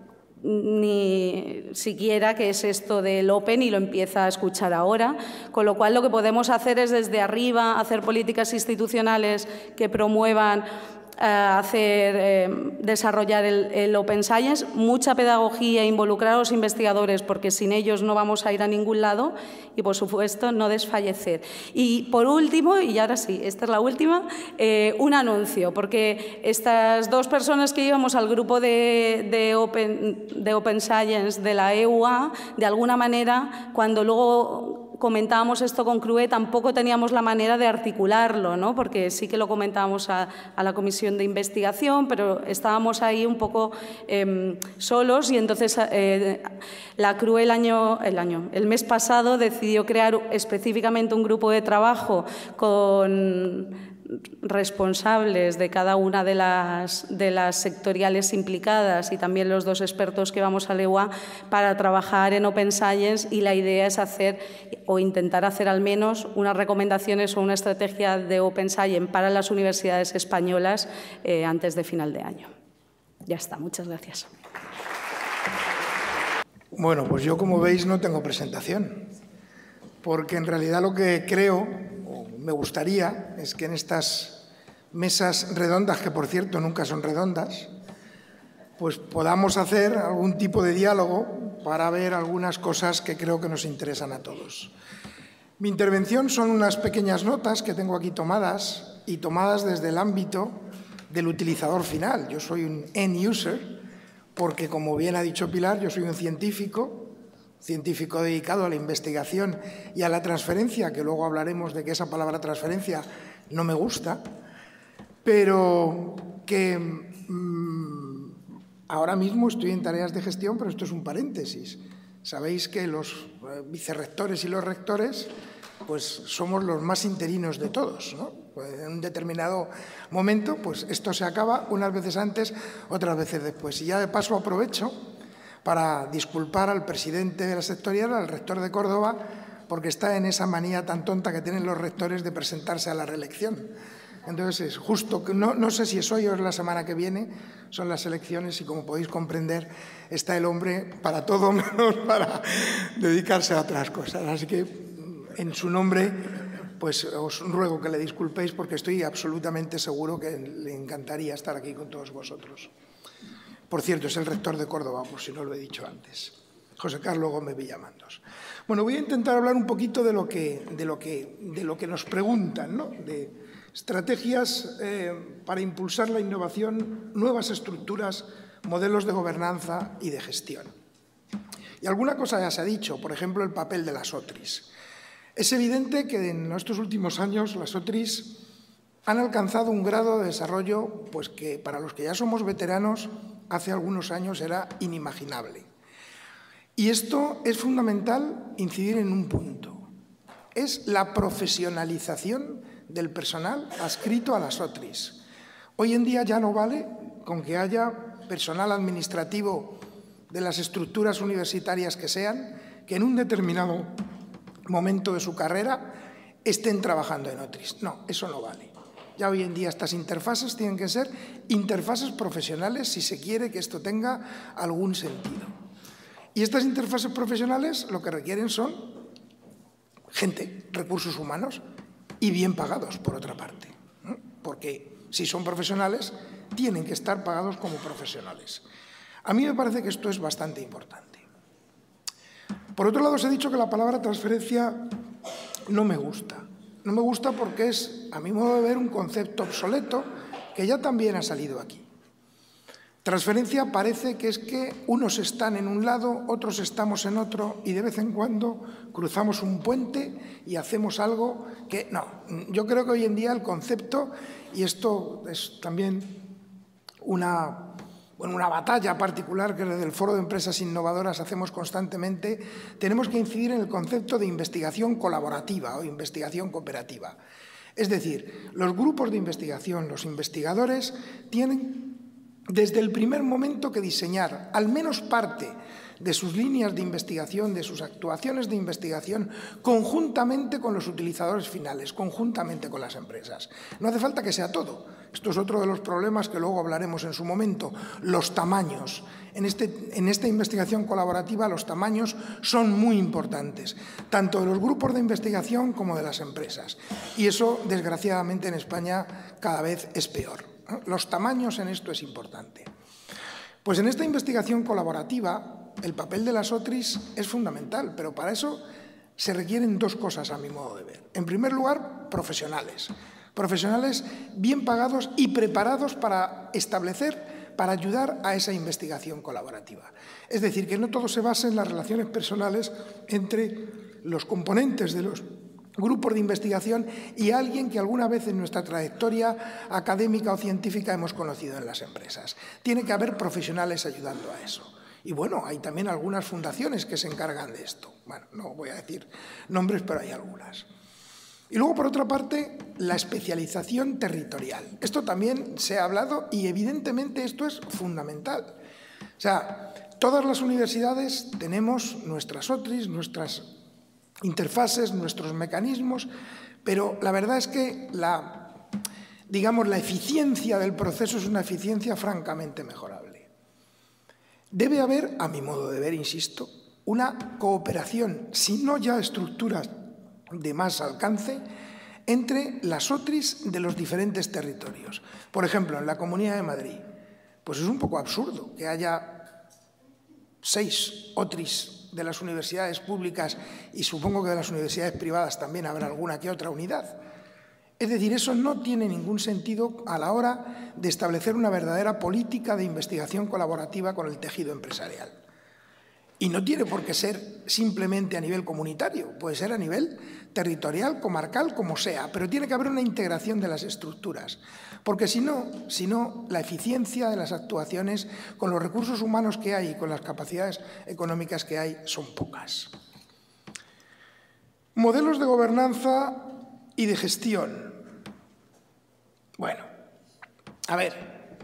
ni siquiera qué es esto del Open y lo empieza a escuchar ahora, con lo cual lo que podemos hacer es desde arriba hacer políticas institucionales que promuevan a hacer, eh, desarrollar el, el Open Science, mucha pedagogía, involucrar a los investigadores, porque sin ellos no vamos a ir a ningún lado, y por supuesto no desfallecer. Y por último, y ahora sí, esta es la última, eh, un anuncio, porque estas dos personas que íbamos al grupo de, de, Open, de Open Science de la E U A, de alguna manera, cuando luego comentábamos esto con CRUE, tampoco teníamos la manera de articularlo, ¿no? Porque sí que lo comentábamos a, a la comisión de investigación, pero estábamos ahí un poco eh, solos, y entonces eh, la CRUE el año, el año, el mes pasado decidió crear específicamente un grupo de trabajo con responsables de cada una de las, de las sectoriales implicadas y también los dos expertos que vamos a la E U A para trabajar en Open Science, y la idea es hacer o intentar hacer al menos unas recomendaciones o una estrategia de Open Science para las universidades españolas eh, antes de final de año. Ya está, muchas gracias. Bueno, pues yo, como veis, no tengo presentación, porque en realidad lo que creo, o me gustaría, es que en estas mesas redondas, que por cierto nunca son redondas, pues podamos hacer algún tipo de diálogo para ver algunas cosas que creo que nos interesan a todos. Mi intervención son unas pequeñas notas que tengo aquí tomadas, y tomadas desde el ámbito del utilizador final. Yo soy un end user, porque, como bien ha dicho Pilar, yo soy un científico, científico dedicado a la investigación y a la transferencia, que luego hablaremos de que esa palabra transferencia no me gusta, pero que mmm, ahora mismo estoy en tareas de gestión, pero esto es un paréntesis. Sabéis que los vicerrectores y los rectores pues somos los más interinos de todos, ¿no? Pues en un determinado momento, pues esto se acaba, unas veces antes, otras veces después. Y ya de paso aprovecho para disculpar al presidente de la sectorial, al rector de Córdoba, porque está en esa manía tan tonta que tienen los rectores de presentarse a la reelección. Entonces, es justo que no, no sé si es hoy o es la semana que viene, son las elecciones, y como podéis comprender, está el hombre para todo menos para dedicarse a otras cosas. Así que, en su nombre, pues os ruego que le disculpéis, porque estoy absolutamente seguro que le encantaría estar aquí con todos vosotros. Por cierto, es el rector de Córdoba, por si no lo he dicho antes, José Carlos Gómez Villamandos. Bueno, voy a intentar hablar un poquito de lo que, de lo que, de lo que nos preguntan, ¿no? De estrategias eh, para impulsar la innovación, nuevas estructuras, modelos de gobernanza y de gestión. Y alguna cosa ya se ha dicho, por ejemplo, el papel de las O T R Is. Es evidente que en estos últimos años las O T R Is han alcanzado un grado de desarrollo pues, que para los que ya somos veteranos hace algunos años era inimaginable. Y esto es fundamental incidir en un punto. Es la profesionalización del personal adscrito a las O T R Is. Hoy en día ya no vale con que haya personal administrativo de las estructuras universitarias que sean, que en un determinado momento de su carrera estén trabajando en O T R Is. No, eso no vale. Ya hoy en día estas interfaces tienen que ser interfaces profesionales si se quiere que esto tenga algún sentido. Y estas interfaces profesionales lo que requieren son gente, recursos humanos, y bien pagados, por otra parte, ¿no? Porque si son profesionales, tienen que estar pagados como profesionales. A mí me parece que esto es bastante importante. Por otro lado, os he dicho que la palabra transferencia no me gusta. No me gusta porque es, a mi modo de ver, un concepto obsoleto que ya también ha salido aquí. Transferencia parece que es que unos están en un lado, otros estamos en otro, y de vez en cuando cruzamos un puente y hacemos algo que... No, yo creo que hoy en día el concepto, y esto es también una... Bueno, una batalla particular que desde el Foro de Empresas Innovadoras hacemos constantemente, tenemos que incidir en el concepto de investigación colaborativa o investigación cooperativa. Es decir, los grupos de investigación, los investigadores, tienen desde el primer momento que diseñar al menos parte de sus líneas de investigación, de sus actuaciones de investigación, conjuntamente con los utilizadores finales, conjuntamente con las empresas. No hace falta que sea todo. Esto es otro de los problemas que luego hablaremos en su momento, los tamaños. En, este, en esta investigación colaborativa los tamaños son muy importantes, tanto de los grupos de investigación como de las empresas. Y eso, desgraciadamente, en España cada vez es peor. Los tamaños en esto es importante. Pues en esta investigación colaborativa el papel de las OTRIs es fundamental, pero para eso se requieren dos cosas a mi modo de ver. En primer lugar, profesionales. Profesionales bien pagados y preparados para establecer, para ayudar a esa investigación colaborativa. Es decir, que no todo se base en las relaciones personales entre los componentes de los grupos de investigación y alguien que alguna vez en nuestra trayectoria académica o científica hemos conocido en las empresas. Tiene que haber profesionales ayudando a eso. Y bueno, hay también algunas fundaciones que se encargan de esto. Bueno, no voy a decir nombres, pero hay algunas. Y luego, por otra parte, la especialización territorial. Esto también se ha hablado y evidentemente esto es fundamental. O sea, todas las universidades tenemos nuestras OTRIs, nuestras interfaces, nuestros mecanismos, pero la verdad es que la, digamos, la eficiencia del proceso es una eficiencia francamente mejorable. Debe haber, a mi modo de ver, insisto, una cooperación, si no ya estructuras de más alcance, entre las OTRIs de los diferentes territorios. Por ejemplo, en la Comunidad de Madrid, pues es un poco absurdo que haya seis OTRIs de las universidades públicas y supongo que de las universidades privadas también habrá alguna que otra unidad. Es decir, eso no tiene ningún sentido a la hora de establecer una verdadera política de investigación colaborativa con el tejido empresarial. Y no tiene por qué ser simplemente a nivel comunitario, puede ser a nivel territorial, comarcal, como sea, pero tiene que haber una integración de las estructuras, porque si no, si no, la eficiencia de las actuaciones con los recursos humanos que hay y con las capacidades económicas que hay son pocas. Modelos de gobernanza y de gestión. Bueno, a ver,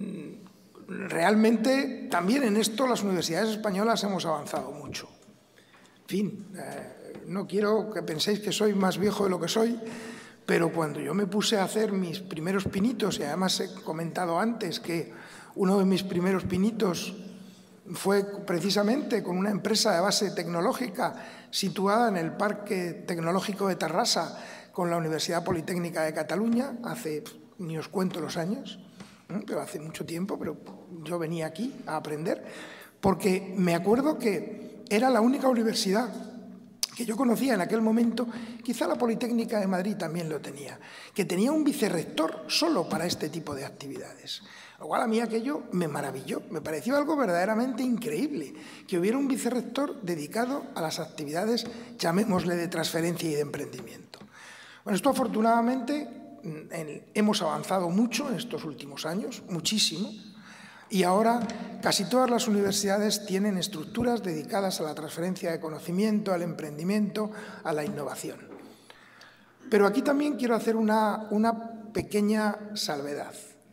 realmente también en esto las universidades españolas hemos avanzado mucho. En fin, eh, no quiero que penséis que soy más viejo de lo que soy, pero cuando yo me puse a hacer mis primeros pinitos, y además he comentado antes que uno de mis primeros pinitos fue precisamente con una empresa de base tecnológica situada en el Parque Tecnológico de Tarrasa con la Universidad Politécnica de Cataluña, hace, ni os cuento los años, pero hace mucho tiempo, pero yo venía aquí a aprender, porque me acuerdo que era la única universidad que yo conocía en aquel momento, quizá la Politécnica de Madrid también lo tenía, que tenía un vicerrector solo para este tipo de actividades. Lo cual a mí aquello me maravilló, me pareció algo verdaderamente increíble, que hubiera un vicerrector dedicado a las actividades, llamémosle, de transferencia y de emprendimiento. Bueno, esto afortunadamente en, hemos avanzado mucho en estos últimos años, muchísimo, y ahora casi todas las universidades tienen estructuras dedicadas a la transferencia de conocimiento, al emprendimiento, a la innovación. Pero aquí también quiero hacer una, una pequeña salvedad.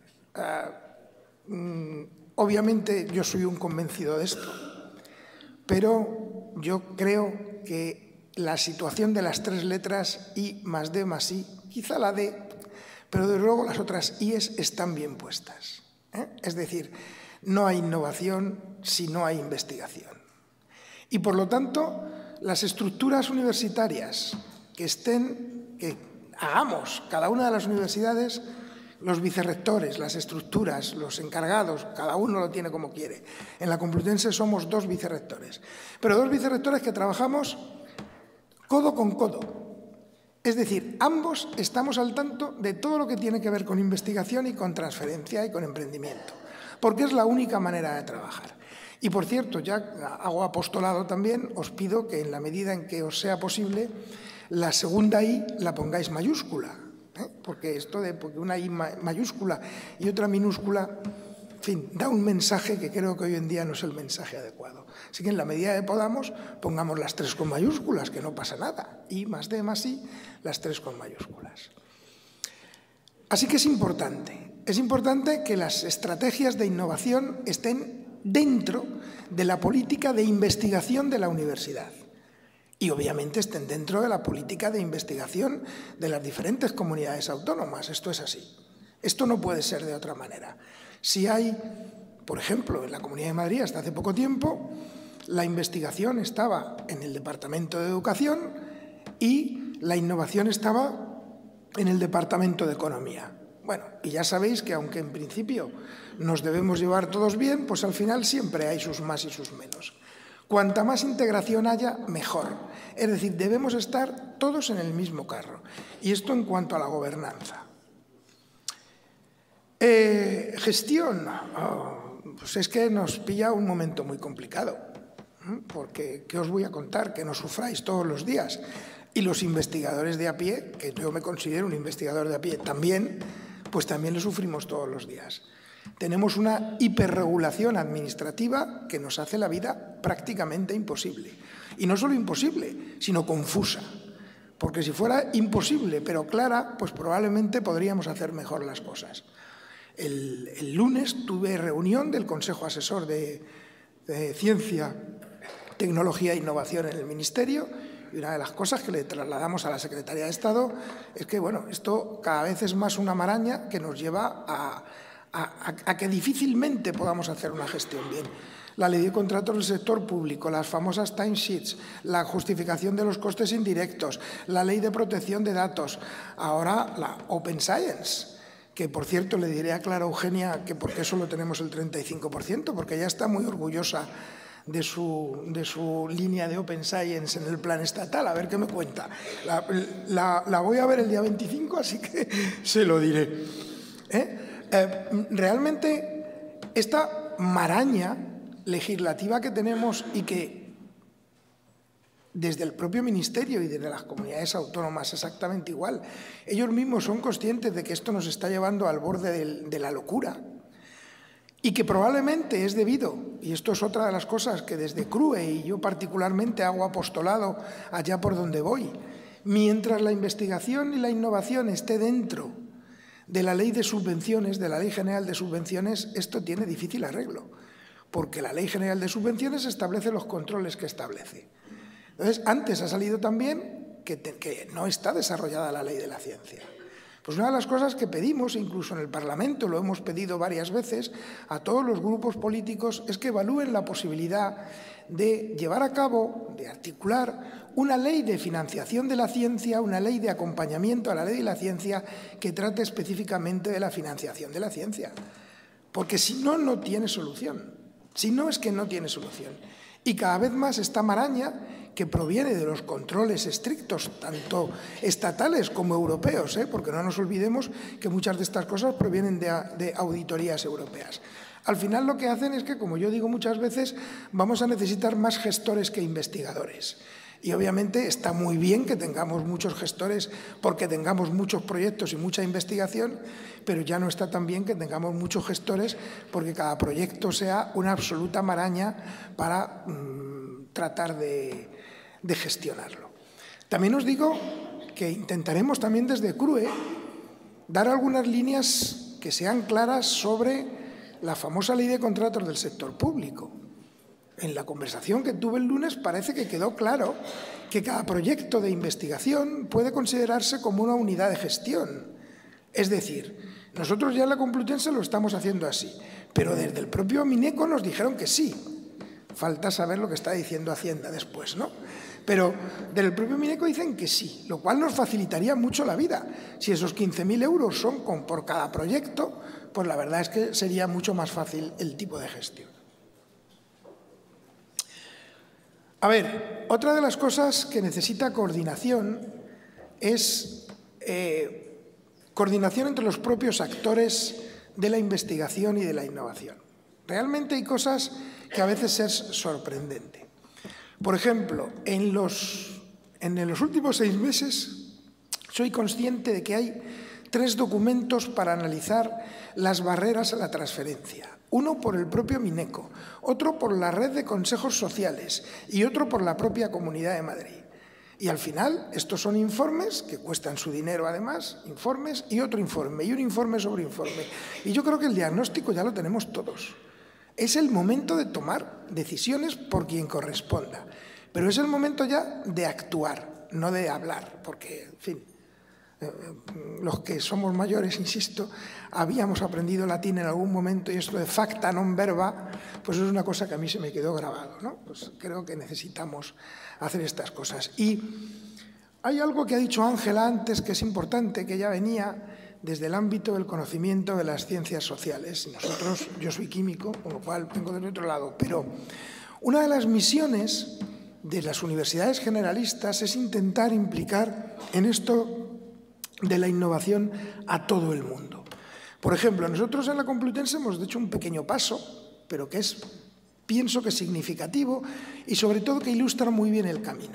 Uh, mm, obviamente yo soy un convencido de esto, pero yo creo que la situación de las tres letras I más D más I, quizá la D, pero desde luego las otras I's están bien puestas. ¿Eh? Es decir, no hay innovación si no hay investigación. Y por lo tanto, las estructuras universitarias que estén, que hagamos cada una de las universidades, los vicerrectores, las estructuras, los encargados, cada uno lo tiene como quiere. En la Complutense somos dos vicerrectores, pero dos vicerrectores que trabajamos codo con codo. Es decir, ambos estamos al tanto de todo lo que tiene que ver con investigación y con transferencia y con emprendimiento, porque es la única manera de trabajar. Y, por cierto, ya hago apostolado también, os pido que en la medida en que os sea posible, la segunda I la pongáis mayúscula, ¿eh? Porque esto de porque una I mayúscula y otra minúscula, en fin, da un mensaje que creo que hoy en día no es el mensaje adecuado. Así que en la medida que podamos, pongamos las tres con mayúsculas, que no pasa nada. I más D más I, las tres con mayúsculas. Así que es importante, es importante que las estrategias de innovación estén dentro de la política de investigación de la universidad. Y obviamente estén dentro de la política de investigación de las diferentes comunidades autónomas. Esto es así. Esto no puede ser de otra manera. Si hay, por ejemplo, en la Comunidad de Madrid hasta hace poco tiempo, la investigación estaba en el Departamento de Educación y la innovación estaba en el Departamento de Economía. Bueno, y ya sabéis que aunque en principio nos debemos llevar todos bien, pues al final siempre hay sus más y sus menos. Cuanta más integración haya, mejor. Es decir, debemos estar todos en el mismo carro. Y esto en cuanto a la gobernanza. Eh, gestión. Oh, pues es que nos pilla un momento muy complicado. Porque, ¿qué os voy a contar? Que no sufráis todos los días. Y los investigadores de a pie, que yo me considero un investigador de a pie también, pues también lo sufrimos todos los días. Tenemos una hiperregulación administrativa que nos hace la vida prácticamente imposible. Y no solo imposible, sino confusa. Porque si fuera imposible, pero clara, pues probablemente podríamos hacer mejor las cosas. El, el lunes tuve reunión del Consejo Asesor de, de Ciencia, Tecnología e Innovación en el Ministerio, y una de las cosas que le trasladamos a la Secretaría de Estado es que, bueno, esto cada vez es más una maraña que nos lleva a... A, a, a que difícilmente podamos hacer una gestión bien. La ley de contratos del sector público, las famosas timesheets, la justificación de los costes indirectos, la ley de protección de datos, ahora la Open Science, que por cierto le diré a Clara Eugenia que por qué solo tenemos el treinta y cinco por ciento, porque ella está muy orgullosa de su, de su línea de Open Science en el plan estatal, a ver qué me cuenta. La, la, la voy a ver el día veinticinco, así que se lo diré. ¿Eh? Eh, realmente esta maraña legislativa que tenemos y que desde el propio Ministerio y desde las comunidades autónomas exactamente igual, ellos mismos son conscientes de que esto nos está llevando al borde de, de la locura y que probablemente es debido, y esto es otra de las cosas que desde CRUE y yo particularmente hago apostolado allá por donde voy, mientras la investigación y la innovación esté dentro de la ley de subvenciones, de la Ley General de Subvenciones, esto tiene difícil arreglo, porque la Ley General de Subvenciones establece los controles que establece. Entonces, antes ha salido también que, te, que no está desarrollada la ley de la ciencia. Pues una de las cosas que pedimos, incluso en el Parlamento, lo hemos pedido varias veces a todos los grupos políticos, es que evalúen la posibilidad de llevar a cabo, de articular una ley de financiación de la ciencia, una ley de acompañamiento a la ley de la ciencia que trate específicamente de la financiación de la ciencia. Porque si no, no tiene solución. Si no, es que no tiene solución. Y cada vez más esta maraña que proviene de los controles estrictos, tanto estatales como europeos, ¿eh? Porque no nos olvidemos que muchas de estas cosas provienen de, de auditorías europeas. Al final lo que hacen es que, como yo digo muchas veces, vamos a necesitar más gestores que investigadores. Y obviamente está muy bien que tengamos muchos gestores porque tengamos muchos proyectos y mucha investigación, pero ya no está tan bien que tengamos muchos gestores porque cada proyecto sea una absoluta maraña para mmm, tratar de, de gestionarlo. También os digo que intentaremos también desde CRUE dar algunas líneas que sean claras sobre la famosa ley de contratos del sector público. En la conversación que tuve el lunes parece que quedó claro que cada proyecto de investigación puede considerarse como una unidad de gestión. Es decir, nosotros ya en la Complutense lo estamos haciendo así, pero desde el propio Mineco nos dijeron que sí. Falta saber lo que está diciendo Hacienda después, ¿no? Pero del propio Mineco dicen que sí, lo cual nos facilitaría mucho la vida. Si esos quince mil euros son con, por cada proyecto, pues la verdad es que sería mucho más fácil el tipo de gestión. A ver, otra de las cosas que necesita coordinación es eh, coordinación entre los propios actores de la investigación y de la innovación. Realmente hay cosas que a veces es sorprendente. Por ejemplo, en los, en los últimos seis meses soy consciente de que hay tres documentos para analizar las barreras a la transferencia. Uno por el propio Mineco, otro por la red de consejos sociales y otro por la propia Comunidad de Madrid. Y al final, estos son informes que cuestan su dinero además, informes y otro informe, y un informe sobre informe. Y yo creo que el diagnóstico ya lo tenemos todos. Es el momento de tomar decisiones por quien corresponda, pero es el momento ya de actuar, no de hablar, porque, en fin, los que somos mayores, insisto, habíamos aprendido latín en algún momento y esto de facta non verba, pues es una cosa que a mí se me quedó grabado, ¿no? Pues creo que necesitamos hacer estas cosas. Y hay algo que ha dicho Ángela antes que es importante, que ya venía desde el ámbito del conocimiento de las ciencias sociales. Nosotros, yo soy químico, con lo cual vengo del otro lado, pero una de las misiones de las universidades generalistas es intentar implicar en esto de la innovación a todo el mundo. Por ejemplo, nosotros en la Complutense hemos hecho un pequeño paso, pero que es, pienso que significativo y sobre todo que ilustra muy bien el camino.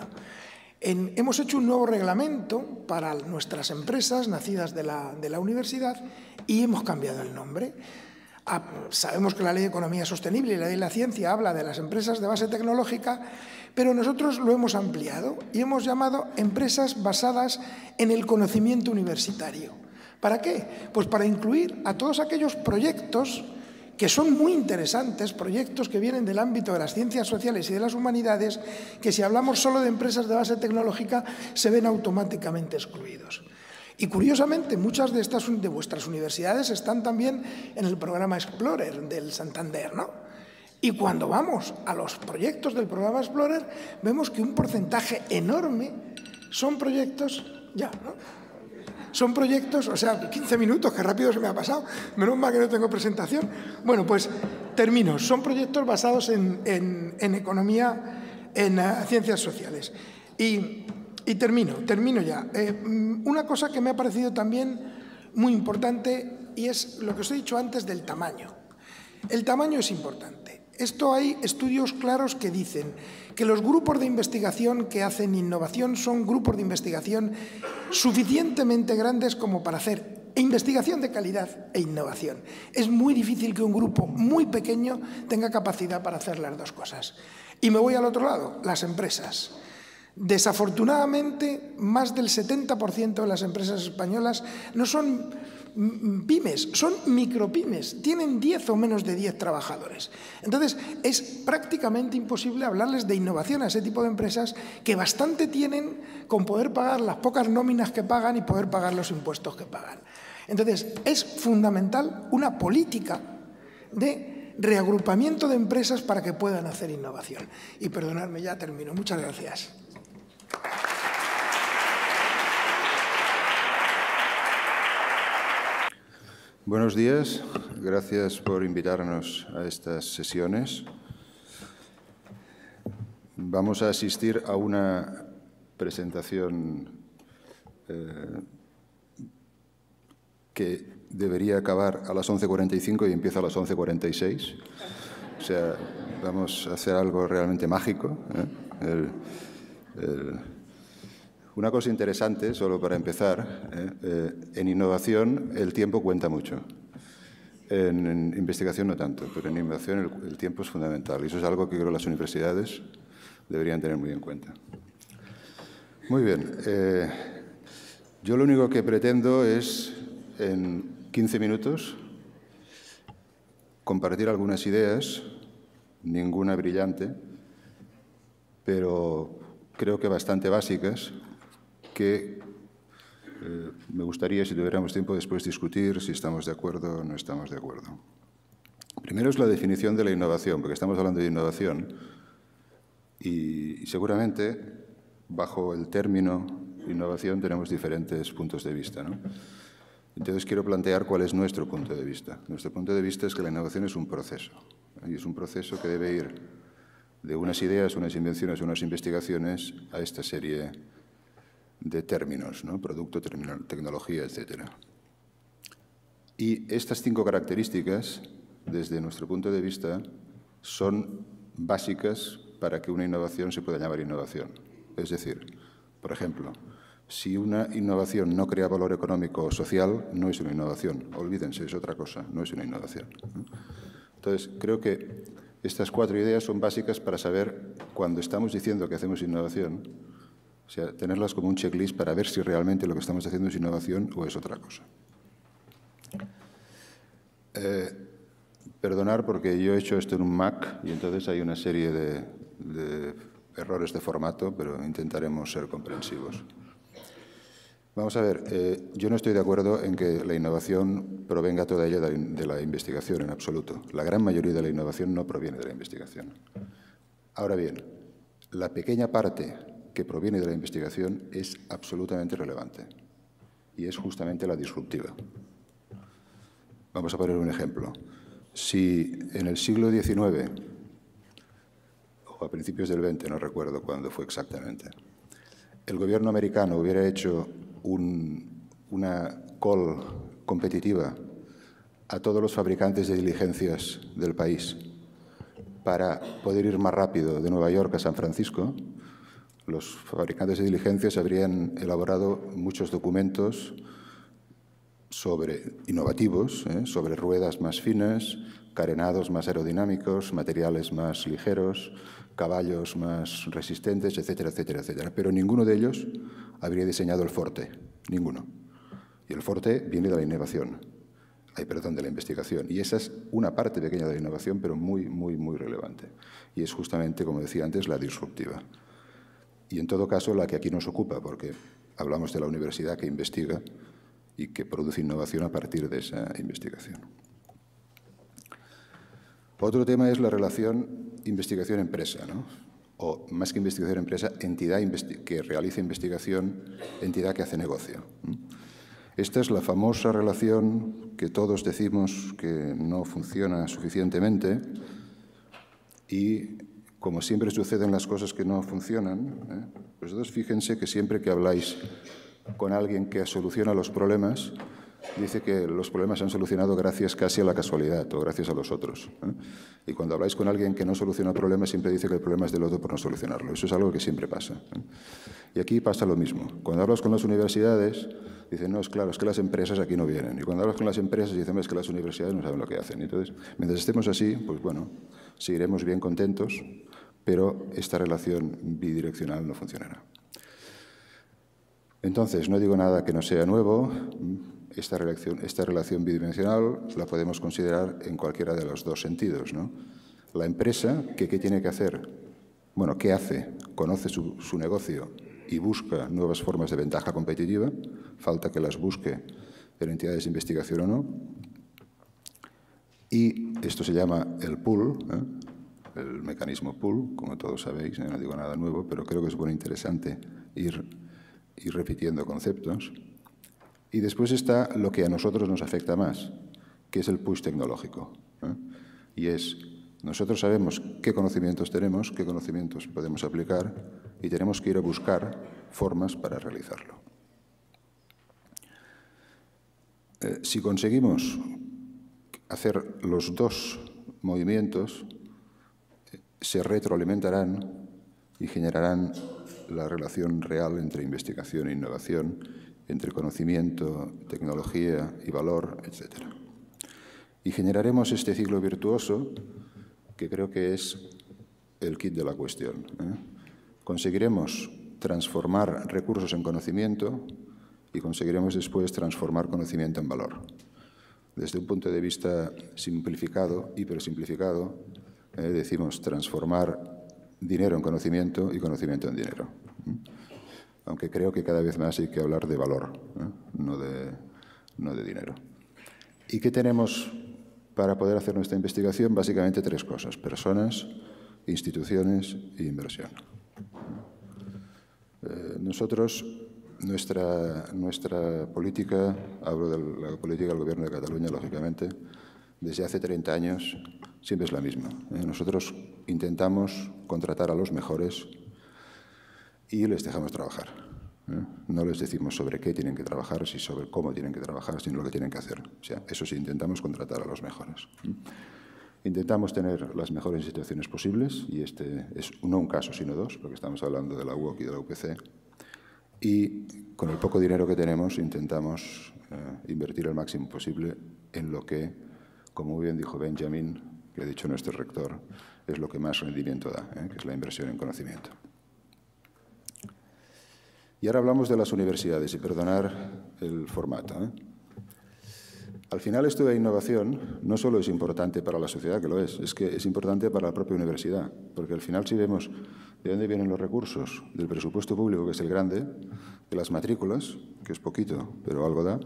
En, hemos hecho un nuevo reglamento para nuestras empresas nacidas de la, de la universidad y hemos cambiado el nombre. Ah, sabemos que la Ley de Economía Sostenible y la Ley de la Ciencia habla de las empresas de base tecnológica, pero nosotros lo hemos ampliado y hemos llamado empresas basadas en el conocimiento universitario. ¿Para qué? Pues para incluir a todos aquellos proyectos que son muy interesantes, proyectos que vienen del ámbito de las ciencias sociales y de las humanidades, que si hablamos solo de empresas de base tecnológica se ven automáticamente excluidos. Y curiosamente, muchas de, estas, de vuestras universidades están también en el programa Explorer del Santander, ¿no? Y cuando vamos a los proyectos del programa Explorer, vemos que un porcentaje enorme son proyectos, ya, ¿no? Son proyectos, o sea, quince minutos, que rápido se me ha pasado, menos mal que no tengo presentación. Bueno, pues termino. Son proyectos basados en, en, en economía, en uh, ciencias sociales. Y, y termino, termino ya. Eh, una cosa que me ha parecido también muy importante y es lo que os he dicho antes del tamaño. El tamaño es importante. Esto hay estudios claros que dicen que los grupos de investigación que hacen innovación son grupos de investigación suficientemente grandes como para hacer investigación de calidad e innovación. Es muy difícil que un grupo muy pequeño tenga capacidad para hacer las dos cosas. Y me voy al otro lado, las empresas. Desafortunadamente, más del setenta por ciento de las empresas españolas no son pymes, son micropymes, tienen diez o menos de diez trabajadores. Entonces, es prácticamente imposible hablarles de innovación a ese tipo de empresas que bastante tienen con poder pagar las pocas nóminas que pagan y poder pagar los impuestos que pagan. Entonces, es fundamental una política de reagrupamiento de empresas para que puedan hacer innovación. Y perdonadme, ya termino. Muchas gracias. Buenos días, gracias por invitarnos a estas sesiones. Vamos a asistir a una presentación eh, que debería acabar a las once cuarenta y cinco y empieza a las once cuarenta y seis. O sea, vamos a hacer algo realmente mágico, ¿eh? El, el, Una cosa interesante, solo para empezar, eh, eh, en innovación el tiempo cuenta mucho. En, en investigación no tanto, pero en innovación el, el tiempo es fundamental. Y eso es algo que creo que las universidades deberían tener muy en cuenta. Muy bien. Eh, yo lo único que pretendo es, en quince minutos, compartir algunas ideas, ninguna brillante, pero creo que bastante básicas, que eh, me gustaría, si tuviéramos tiempo, después discutir si estamos de acuerdo o no estamos de acuerdo. Primero es la definición de la innovación, porque estamos hablando de innovación y, y seguramente bajo el término innovación tenemos diferentes puntos de vista, ¿no? Entonces quiero plantear cuál es nuestro punto de vista. Nuestro punto de vista es que la innovación es un proceso, ¿no? Y es un proceso que debe ir de unas ideas, unas invenciones, unas investigaciones a esta serie de términos, ¿no? Producto, tecnología, etcétera. Y estas cinco características, desde nuestro punto de vista, son básicas para que una innovación se pueda llamar innovación. Es decir, por ejemplo, si una innovación no crea valor económico o social, no es una innovación. Olvídense, es otra cosa, no es una innovación. Entonces, creo que estas cuatro ideas son básicas para saber, cuando estamos diciendo que hacemos innovación, o sea, tenerlas como un checklist para ver si realmente lo que estamos haciendo es innovación o es otra cosa. Eh, perdonar porque yo he hecho esto en un Mac y entonces hay una serie de, de errores de formato, pero intentaremos ser comprensivos. Vamos a ver, eh, yo no estoy de acuerdo en que la innovación provenga toda ella de, de la investigación en absoluto. La gran mayoría de la innovación no proviene de la investigación. Ahora bien, la pequeña parte que proviene de la investigación es absolutamente relevante. y es justamente la disruptiva. Vamos a poner un ejemplo. Si en el siglo diecinueve, o a principios del veinte, no recuerdo cuándo fue exactamente, el gobierno americano hubiera hecho un, una call competitiva a todos los fabricantes de diligencias del país para poder ir más rápido de Nueva York a San Francisco, los fabricantes de diligencias habrían elaborado muchos documentos sobre, innovativos, ¿eh? sobre ruedas más finas, carenados más aerodinámicos, materiales más ligeros, caballos más resistentes, etcétera, etcétera, etcétera. Pero ninguno de ellos habría diseñado el Forte, ninguno. Y el Forte viene de la innovación, ay, perdón, de la investigación. Y esa es una parte pequeña de la innovación, pero muy, muy, muy relevante. Y es justamente, como decía antes, la disruptiva. Y en todo caso, la que aquí nos ocupa, porque hablamos de la universidad que investiga y que produce innovación a partir de esa investigación. Otro tema es la relación investigación-empresa, ¿no? O más que investigación-empresa, entidad que realiza investigación, entidad que hace negocio. Esta es la famosa relación que todos decimos que no funciona suficientemente y, como siempre suceden las cosas que no funcionan, ¿eh? pues entonces fíjense que siempre que habláis con alguien que soluciona los problemas, dice que los problemas se han solucionado gracias casi a la casualidad o gracias a los otros, ¿eh? Y cuando habláis con alguien que no soluciona problemas, siempre dice que el problema es del otro por no solucionarlo. Eso es algo que siempre pasa, ¿eh? Y aquí pasa lo mismo. Cuando hablas con las universidades, dicen, no, es claro, es que las empresas aquí no vienen. Y cuando hablas con las empresas, dicen, es que las universidades no saben lo que hacen. Entonces, mientras estemos así, pues bueno, seguiremos bien contentos, pero esta relación bidireccional no funcionará. Entonces, no digo nada que no sea nuevo. Esta relación, esta relación bidimensional la podemos considerar en cualquiera de los dos sentidos, ¿no? La empresa, ¿qué, qué tiene que hacer? Bueno, ¿qué hace? Conoce su, su negocio y busca nuevas formas de ventaja competitiva. Falta que las busque en entidades de investigación o no. Y esto se llama el pool, ¿eh? El mecanismo pool, como todos sabéis, ¿eh? No digo nada nuevo, pero creo que es bueno, interesante ir, ir repitiendo conceptos. Y después está lo que a nosotros nos afecta más, que es el push tecnológico, ¿eh? Y es, nosotros sabemos qué conocimientos tenemos, qué conocimientos podemos aplicar y tenemos que ir a buscar formas para realizarlo. Eh, si conseguimos hacer los dos movimientos, eh, se retroalimentarán y generarán la relación real entre investigación e innovación, entre conocimiento, tecnología y valor, etcétera. Y generaremos este ciclo virtuoso que creo que es el kit de la cuestión, ¿eh? Conseguiremos transformar recursos en conocimiento y conseguiremos después transformar conocimiento en valor. Desde un punto de vista simplificado, hipersimplificado, eh, decimos transformar dinero en conocimiento y conocimiento en dinero. ¿eh? Aunque creo que cada vez más hay que hablar de valor, ¿eh? no de, no de dinero. ¿Y qué tenemos para poder hacer nuestra investigación? Básicamente tres cosas: personas, instituciones e inversión. Eh, nosotros, nuestra, nuestra política, hablo de la política del Gobierno de Cataluña, lógicamente, desde hace treinta años siempre es la misma. ¿eh? Nosotros intentamos contratar a los mejores y les dejamos trabajar. ¿eh? No les decimos sobre qué tienen que trabajar, sino sobre cómo tienen que trabajar, sino lo que tienen que hacer. O sea, eso sí, intentamos contratar a los mejores. ¿eh? Intentamos tener las mejores instituciones posibles, y este es no un caso, sino dos, porque estamos hablando de la U O C y de la U P C. Y con el poco dinero que tenemos intentamos eh, invertir el máximo posible en lo que, como muy bien dijo Benjamin, que ha dicho nuestro rector, es lo que más rendimiento da, ¿eh? que es la inversión en conocimiento. Y ahora hablamos de las universidades, y perdonar el formato. ¿eh? Al final, esto de innovación no solo es importante para la sociedad, que lo es, es que es importante para la propia universidad, porque al final, si vemos de dónde vienen los recursos, del presupuesto público, que es el grande, de las matrículas, que es poquito, pero algo da,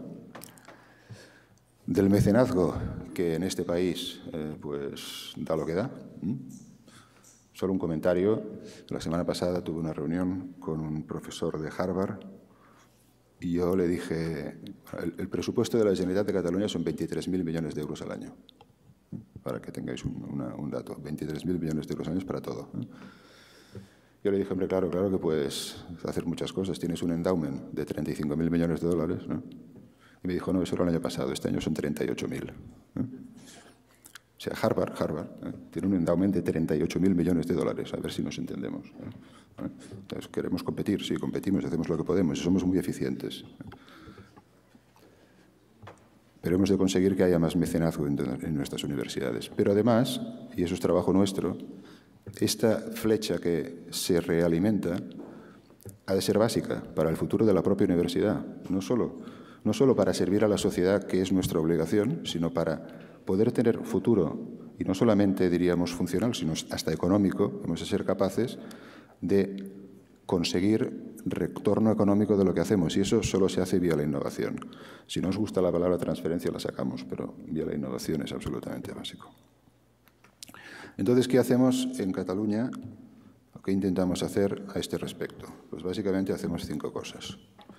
del mecenazgo, que en este país eh, pues da lo que da. ¿eh? Solo un comentario. La semana pasada tuve una reunión con un profesor de Harvard y yo le dije, el, el presupuesto de la Generalitat de Cataluña son veintitrés mil millones de euros al año, para que tengáis un, una, un dato, veintitrés mil millones de euros al año para todo. Yo le dije, hombre, claro, claro que puedes hacer muchas cosas. Tienes un endowment de treinta y cinco mil millones de dólares, ¿no? Y me dijo, no, eso era el año pasado, este año son treinta y ocho mil. ¿eh? O sea, Harvard, Harvard, ¿eh? tiene un endowment de treinta y ocho mil millones de dólares, a ver si nos entendemos. ¿eh? Entonces, queremos competir, sí, competimos, hacemos lo que podemos y somos muy eficientes. Pero hemos de conseguir que haya más mecenazgo en, en nuestras universidades. Pero además, y eso es trabajo nuestro, esta flecha que se realimenta ha de ser básica para el futuro de la propia universidad, no solo, no solo para servir a la sociedad, que es nuestra obligación, sino para poder tener futuro, y no solamente, diríamos, funcional, sino hasta económico. Hemos de ser capaces de conseguir retorno económico de lo que hacemos, y eso solo se hace vía la innovación. Si no os gusta la palabra transferencia, la sacamos, pero vía la innovación es absolutamente básico. Entonces, ¿qué hacemos en Cataluña? ¿Qué intentamos hacer a este respecto? Pues básicamente hacemos cinco cosas.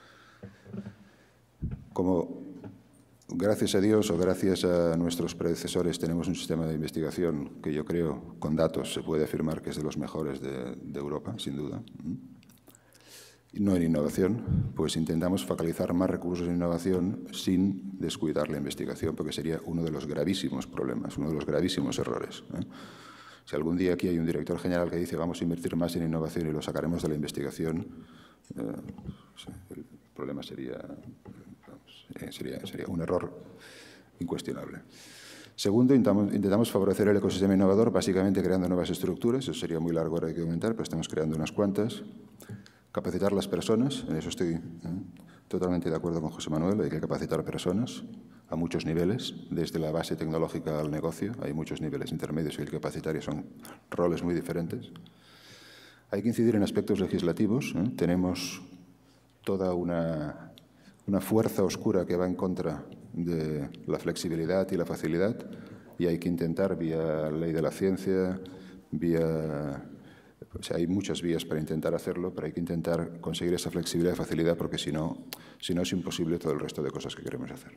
Como, gracias a Dios o gracias a nuestros predecesores, tenemos un sistema de investigación que yo creo, con datos, se puede afirmar que es de los mejores de, de Europa, sin duda. No en innovación, pues intentamos focalizar más recursos en innovación sin descuidar la investigación, porque sería uno de los gravísimos problemas, uno de los gravísimos errores. ¿eh? Si algún día aquí hay un director general que dice vamos a invertir más en innovación y lo sacaremos de la investigación, eh, el problema sería, vamos, eh, sería, sería un error incuestionable. Segundo, intentamos, intentamos favorecer el ecosistema innovador, básicamente creando nuevas estructuras. Eso sería muy largo, ahora hay que comentar, pero estamos creando unas cuantas. Capacitar las personas, en eso estoy ¿eh? totalmente de acuerdo con José Manuel, hay que capacitar personas a muchos niveles, desde la base tecnológica al negocio, hay muchos niveles intermedios que hay que capacitar y son roles muy diferentes. Hay que incidir en aspectos legislativos, ¿eh? tenemos toda una, una fuerza oscura que va en contra de la flexibilidad y la facilidad, y hay que intentar, vía ley de la ciencia, vía... O sea, hay muchas vías para intentar hacerlo, pero hay que intentar conseguir esa flexibilidad y facilidad, porque si no, si no es imposible todo el resto de cosas que queremos hacer.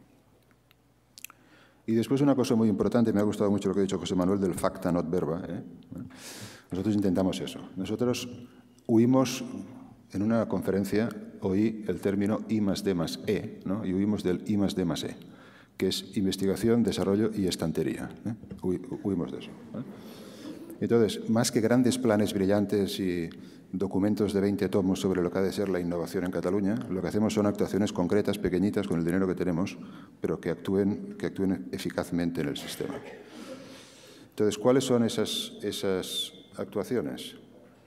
Y después una cosa muy importante, me ha gustado mucho lo que ha dicho José Manuel del facta not verba. ¿eh? Nosotros intentamos eso. Nosotros huimos, en una conferencia, oí el término I más D más E, ¿no? y huimos del I más D más E, que es investigación, desarrollo y estantería. ¿eh? Huimos de eso. ¿eh? Entonces, más que grandes planes brillantes y documentos de veinte tomos sobre lo que ha de ser la innovación en Cataluña, lo que hacemos son actuaciones concretas, pequeñitas, con el dinero que tenemos, pero que actúen, que actúen eficazmente en el sistema. Entonces, ¿cuáles son esas, esas actuaciones?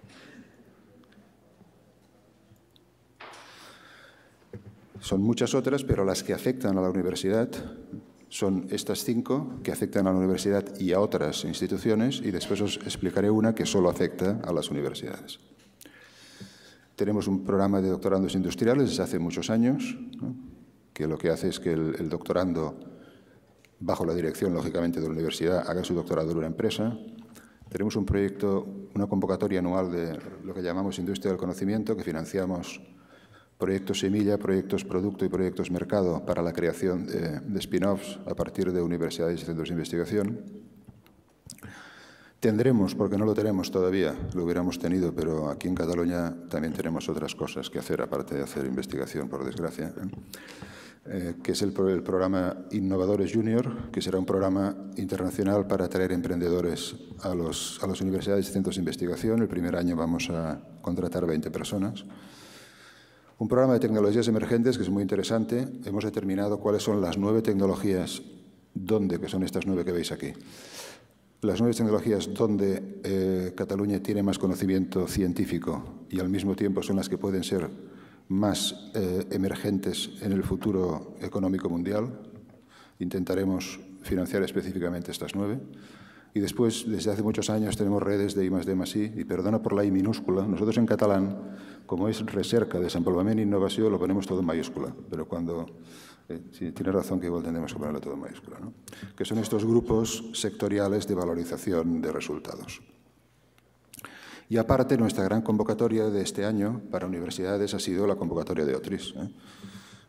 Son muchas otras, pero las que afectan a la universidad son estas cinco que afectan a la universidad y a otras instituciones, y después os explicaré una que solo afecta a las universidades. Tenemos un programa de doctorandos industriales desde hace muchos años, ¿no? que lo que hace es que el, el doctorando, bajo la dirección, lógicamente, de la universidad, haga su doctorado en una empresa. Tenemos un proyecto, una convocatoria anual de lo que llamamos Industria del Conocimiento, que financiamos proyectos semilla, proyectos producto y proyectos mercado para la creación de, de spin-offs a partir de universidades y centros de investigación. Tendremos, porque no lo tenemos todavía, lo hubiéramos tenido, pero aquí en Cataluña también tenemos otras cosas que hacer, aparte de hacer investigación, por desgracia, ¿eh? Eh, que es el, el programa Innovadores Junior, que será un programa internacional para atraer emprendedores a, los, a las universidades y centros de investigación. El primer año vamos a contratar veinte personas. Un programa de tecnologías emergentes que es muy interesante. Hemos determinado cuáles son las nueve tecnologías, donde, que son estas nueve que veis aquí. Las nueve tecnologías donde eh, Cataluña tiene más conocimiento científico y al mismo tiempo son las que pueden ser más eh, emergentes en el futuro económico mundial. Intentaremos financiar específicamente estas nueve. Y después, desde hace muchos años, tenemos redes de I más D más I, y perdona por la I minúscula. Nosotros en catalán, como es recerca, desenvolvament i innovació, lo ponemos todo en mayúscula, pero cuando... Eh, sí, tiene razón que igual tendremos que ponerlo todo en mayúscula, ¿no? Que son estos grupos sectoriales de valorización de resultados. Y aparte, nuestra gran convocatoria de este año para universidades ha sido la convocatoria de OTRIS, ¿eh?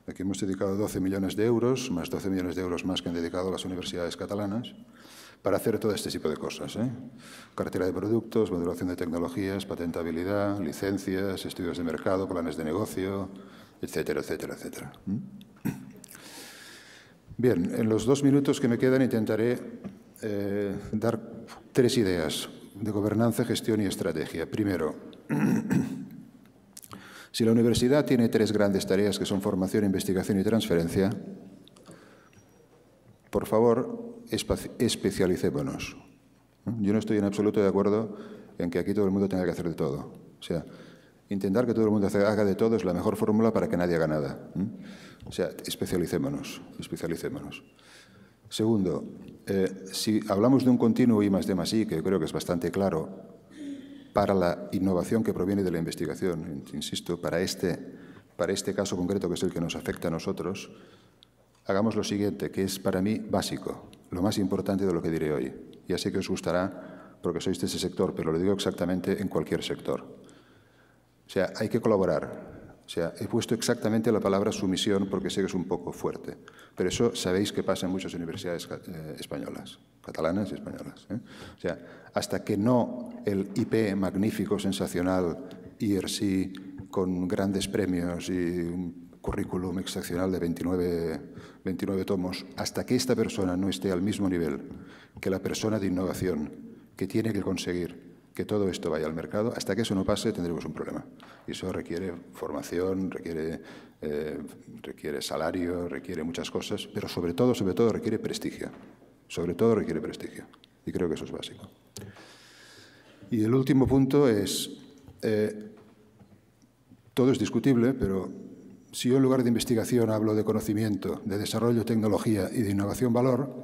Aquí hemos dedicado doce millones de euros, más doce millones de euros más que han dedicado las universidades catalanas, para hacer todo este tipo de cosas. ¿eh? Cartera de productos, modulación de tecnologías, patentabilidad, licencias, estudios de mercado, planes de negocio, etcétera, etcétera, etcétera. Bien, en los dos minutos que me quedan intentaré eh, dar tres ideas de gobernanza, gestión y estrategia. Primero, si la universidad tiene tres grandes tareas que son formación, investigación y transferencia, por favor, especialicémonos. Yo no estoy en absoluto de acuerdo en que aquí todo el mundo tenga que hacer de todo. O sea, intentar que todo el mundo haga de todo es la mejor fórmula para que nadie haga nada. O sea, especialicémonos, especialicémonos. Segundo, eh, si hablamos de un continuo I más D más I, que yo creo que es bastante claro, para la innovación que proviene de la investigación, insisto, para este, para este caso concreto que es el que nos afecta a nosotros, hagamos lo siguiente, que es para mí básico, lo más importante de lo que diré hoy. Ya sé que os gustará porque sois de ese sector, pero lo digo exactamente en cualquier sector. O sea, hay que colaborar. O sea, he puesto exactamente la palabra sumisión porque sé que es un poco fuerte. Pero eso sabéis que pasa en muchas universidades eh, españolas, catalanas y españolas. ¿eh? O sea, hasta que no el I P magnífico, sensacional, I R S I, con grandes premios y un currículum excepcional de veintinueve, veintinueve tomos, hasta que esta persona no esté al mismo nivel que la persona de innovación que tiene que conseguir que todo esto vaya al mercado, hasta que eso no pase tendremos un problema. Y eso requiere formación, requiere, eh, requiere salario, requiere muchas cosas, pero sobre todo, sobre todo requiere prestigio. Sobre todo requiere prestigio. Y creo que eso es básico. Y el último punto es, eh, todo es discutible, pero si yo en lugar de investigación hablo de conocimiento, de desarrollo, tecnología y de innovación-valor,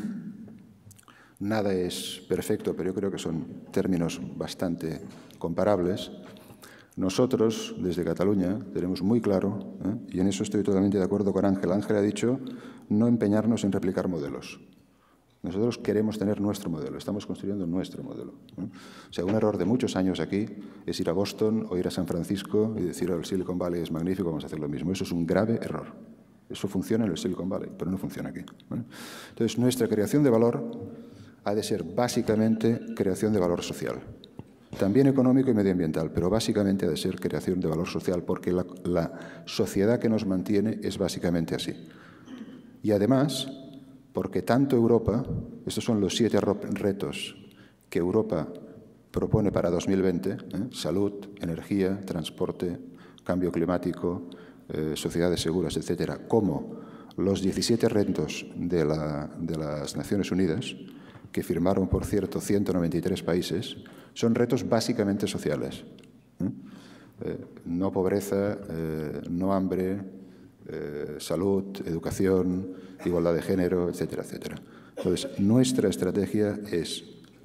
nada es perfecto, pero yo creo que son términos bastante comparables. Nosotros, desde Cataluña, tenemos muy claro, ¿eh? y en eso estoy totalmente de acuerdo con Ángel. Ángel ha dicho no empeñarnos en replicar modelos. Nosotros queremos tener nuestro modelo, estamos construyendo nuestro modelo. ¿eh? O sea, un error de muchos años aquí es ir a Boston o ir a San Francisco y decir, oh, el Silicon Valley es magnífico, vamos a hacer lo mismo. Eso es un grave error. Eso funciona en el Silicon Valley, pero no funciona aquí. ¿eh? Entonces, nuestra creación de valor ha de ser básicamente creación de valor social. También económico y medioambiental, pero básicamente ha de ser creación de valor social, porque la, la sociedad que nos mantiene es básicamente así. Y además, porque tanto Europa, estos son los siete retos que Europa propone para dos mil veinte, ¿eh? salud, energía, transporte, cambio climático, eh, sociedades seguras, etcétera, como los diecisiete retos de, la, de las Naciones Unidas, que firmaron, por cierto, ciento noventa y tres países, son retos básicamente sociales. ¿eh? Eh, no pobreza, eh, no hambre, eh, salud, educación, igualdad de género, etcétera, etcétera. Entonces, nuestra estrategia es,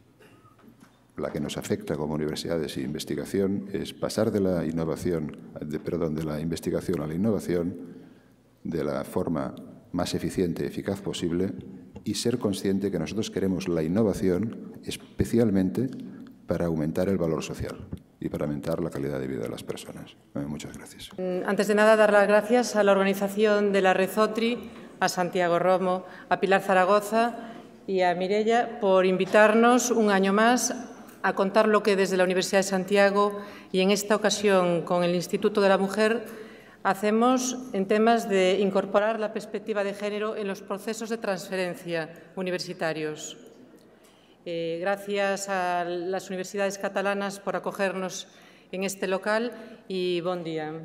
la que nos afecta como universidades e investigación, es pasar de la innovación, de, perdón, de la investigación a la innovación de la forma más eficiente y eficaz posible, y ser consciente que nosotros queremos la innovación especialmente para aumentar el valor social y para aumentar la calidad de vida de las personas. Eh, muchas gracias. Antes de nada, dar las gracias a la organización de la Red Zotri, a Santiago Romo, a Pilar Zaragoza y a Mireia por invitarnos un año más a contar lo que desde la Universidad de Santiago y en esta ocasión con el Instituto de la Mujer hacemos en temas de incorporar la perspectiva de género en los procesos de transferencia universitarios. Eh, gracias a las universidades catalanas por acogernos en este local y bon día.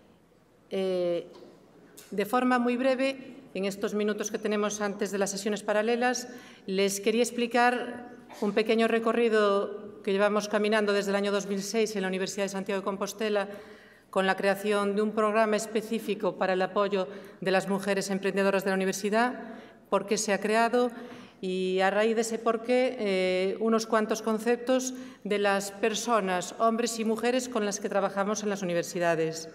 Eh, de forma muy breve, en estos minutos que tenemos antes de las sesiones paralelas, les quería explicar un pequeño recorrido que llevamos caminando desde el año dos mil seis en la Universidad de Santiago de Compostela con la creación de un programa específico para el apoyo de las mujeres emprendedoras de la universidad, por qué se ha creado y, a raíz de ese porqué, eh, unos cuantos conceptos de las personas, hombres y mujeres, con las que trabajamos en las universidades.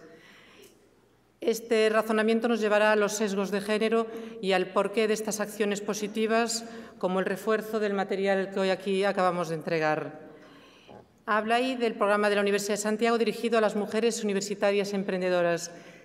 Este razonamiento nos llevará a los sesgos de género y al porqué de estas acciones positivas, como el refuerzo del material que hoy aquí acabamos de entregar. Habla ahí del programa de la Universidad de Santiago dirigido a las mujeres universitarias emprendedoras,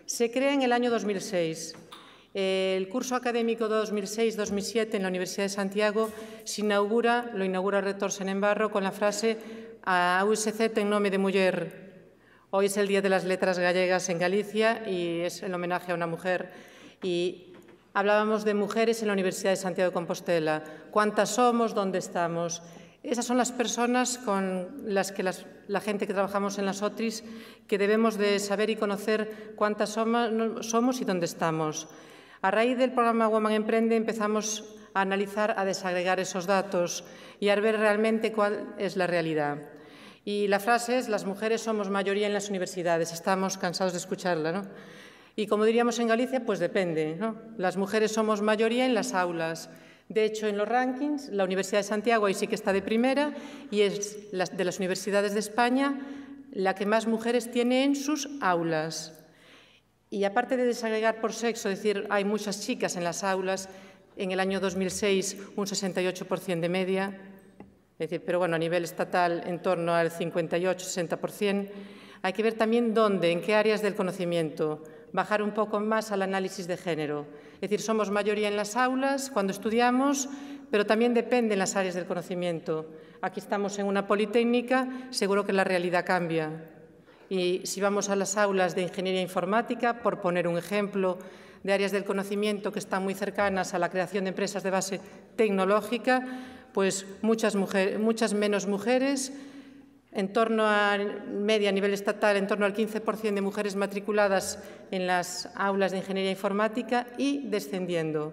Se crea en el año dos mil seis. El curso académico dos mil seis dos mil siete en la Universidad de Santiago se inaugura, lo inaugura el rector Senembarro con la frase «A U S C ten nome de muller». Hoy es el Día de las Letras Gallegas en Galicia y es el homenaje a una mujer. Y hablábamos de mujeres en la Universidad de Santiago de Compostela. ¿Cuántas somos? ¿Dónde estamos? Esas son las personas con las que las, la gente que trabajamos en las OTRIs que debemos de saber y conocer cuántas somos, somos y dónde estamos. A raíz del programa Woman Emprende empezamos a analizar, a desagregar esos datos y a ver realmente cuál es la realidad. Y la frase es, las mujeres somos mayoría en las universidades. Estamos cansados de escucharla, ¿no? Y como diríamos en Galicia, pues depende, ¿no? Las mujeres somos mayoría en las aulas. De hecho, en los rankings, la Universidad de Santiago ahí sí que está de primera y es de las universidades de España la que más mujeres tiene en sus aulas. Y aparte de desagregar por sexo, es decir, hay muchas chicas en las aulas, en el año dos mil seis un sesenta y ocho por ciento de media, es decir, pero bueno, a nivel estatal en torno al cincuenta y ocho a sesenta por ciento. Hay que ver también dónde, en qué áreas del conocimiento, bajar un poco más al análisis de género. Es decir, somos mayoría en las aulas cuando estudiamos, pero también depende en las áreas del conocimiento. Aquí estamos en una politécnica, seguro que la realidad cambia. Y si vamos a las aulas de ingeniería informática, por poner un ejemplo de áreas del conocimiento que están muy cercanas a la creación de empresas de base tecnológica, pues muchas, mujeres, muchas menos mujeres, en torno a media a nivel estatal, en torno al quince por ciento de mujeres matriculadas en las aulas de ingeniería informática y descendiendo.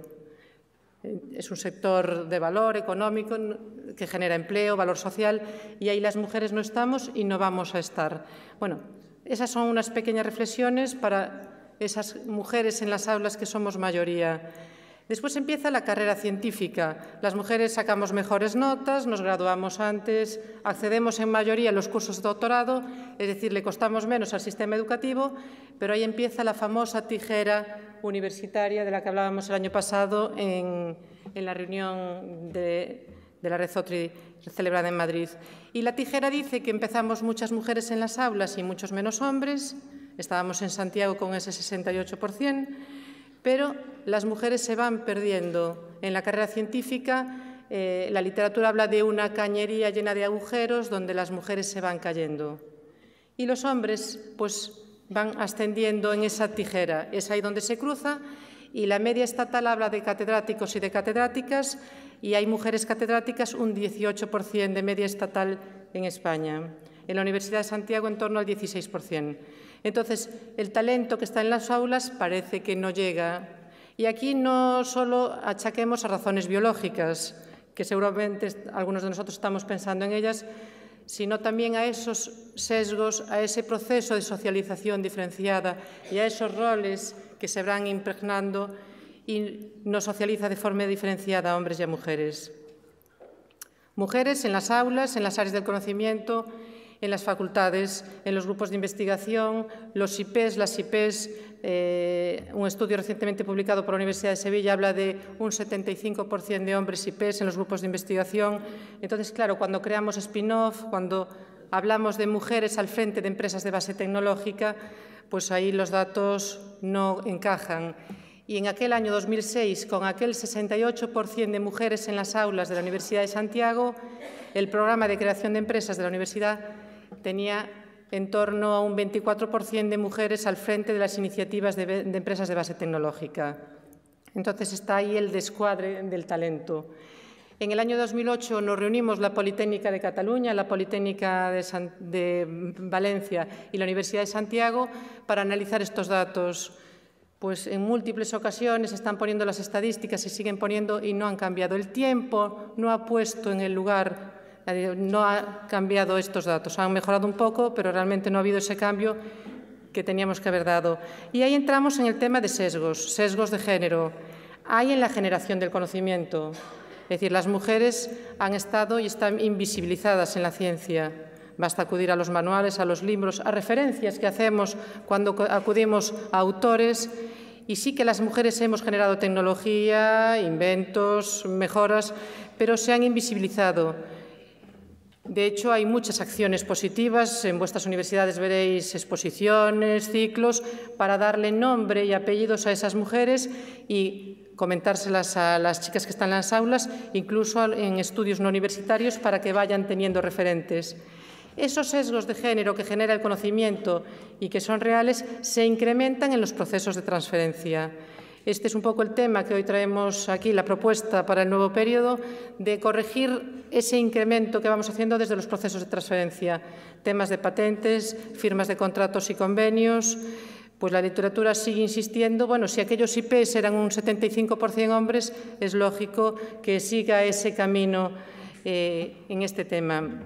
Es un sector de valor económico que genera empleo, valor social, y ahí las mujeres no estamos y no vamos a estar. Bueno, esas son unas pequeñas reflexiones para esas mujeres en las aulas que somos mayoría. Después empieza la carrera científica. Las mujeres sacamos mejores notas, nos graduamos antes, accedemos en mayoría a los cursos de doctorado, es decir, le costamos menos al sistema educativo, pero ahí empieza la famosa tijera universitaria de la que hablábamos el año pasado en, en la reunión de, de la Red OTRI celebrada en Madrid. Y la tijera dice que empezamos muchas mujeres en las aulas y muchos menos hombres, estábamos en Santiago con ese sesenta y ocho por ciento, pero las mujeres se van perdiendo. En la carrera científica, eh, la literatura habla de una cañería llena de agujeros donde las mujeres se van cayendo. Y los hombres, pues, van ascendiendo en esa tijera. Es ahí donde se cruza y la media estatal habla de catedráticos y de catedráticas y hay mujeres catedráticas, un dieciocho por ciento de media estatal en España. En la Universidad de Santiago, en torno al dieciséis por ciento. Entonces, el talento que está en las aulas parece que no llega. Y aquí no solo achaquemos a razones biológicas, que seguramente algunos de nosotros estamos pensando en ellas, sino también a esos sesgos, a ese proceso de socialización diferenciada y a esos roles que se van impregnando y nos socializa de forma diferenciada a hombres y a mujeres. Mujeres en las aulas, en las áreas del conocimiento, en las facultades, en los grupos de investigación, los I P Es, las I P Es. Eh, un estudio recientemente publicado por la Universidad de Sevilla habla de un setenta y cinco por ciento de hombres I P Es en los grupos de investigación. Entonces, claro, cuando creamos spin-off, cuando hablamos de mujeres al frente de empresas de base tecnológica, pues ahí los datos no encajan. Y en aquel año dos mil seis, con aquel sesenta y ocho por ciento de mujeres en las aulas de la Universidad de Santiago, el programa de creación de empresas de la universidad tenía en torno a un veinticuatro por ciento de mujeres al frente de las iniciativas de, de empresas de base tecnológica. Entonces está ahí el descuadre del talento. En el año dos mil ocho nos reunimos la Politécnica de Cataluña, la Politécnica de, San, de Valencia y la Universidad de Santiago para analizar estos datos. Pues en múltiples ocasiones están poniendo las estadísticas, se siguen poniendo y no han cambiado. El tiempo no ha puesto en el lugar, no ha cambiado estos datos. Han mejorado un poco, pero realmente no ha habido ese cambio que teníamos que haber dado. Y ahí entramos en el tema de sesgos, sesgos de género. Hay en la generación del conocimiento. Es decir, las mujeres han estado y están invisibilizadas en la ciencia. Basta acudir a los manuales, a los libros, a referencias que hacemos cuando acudimos a autores. Y sí que las mujeres hemos generado tecnología, inventos, mejoras, pero se han invisibilizado. De hecho, hay muchas acciones positivas. En vuestras universidades veréis exposiciones, ciclos, para darle nombre y apellidos a esas mujeres y comentárselas a las chicas que están en las aulas, incluso en estudios no universitarios, para que vayan teniendo referentes. Esos sesgos de género que genera el conocimiento y que son reales se incrementan en los procesos de transferencia. Este es un poco el tema que hoy traemos aquí, la propuesta para el nuevo periodo, de corregir ese incremento que vamos haciendo desde los procesos de transferencia. Temas de patentes, firmas de contratos y convenios. Pues la literatura sigue insistiendo, bueno, si aquellos I Ps eran un setenta y cinco por cien hombres, es lógico que siga ese camino eh, en este tema.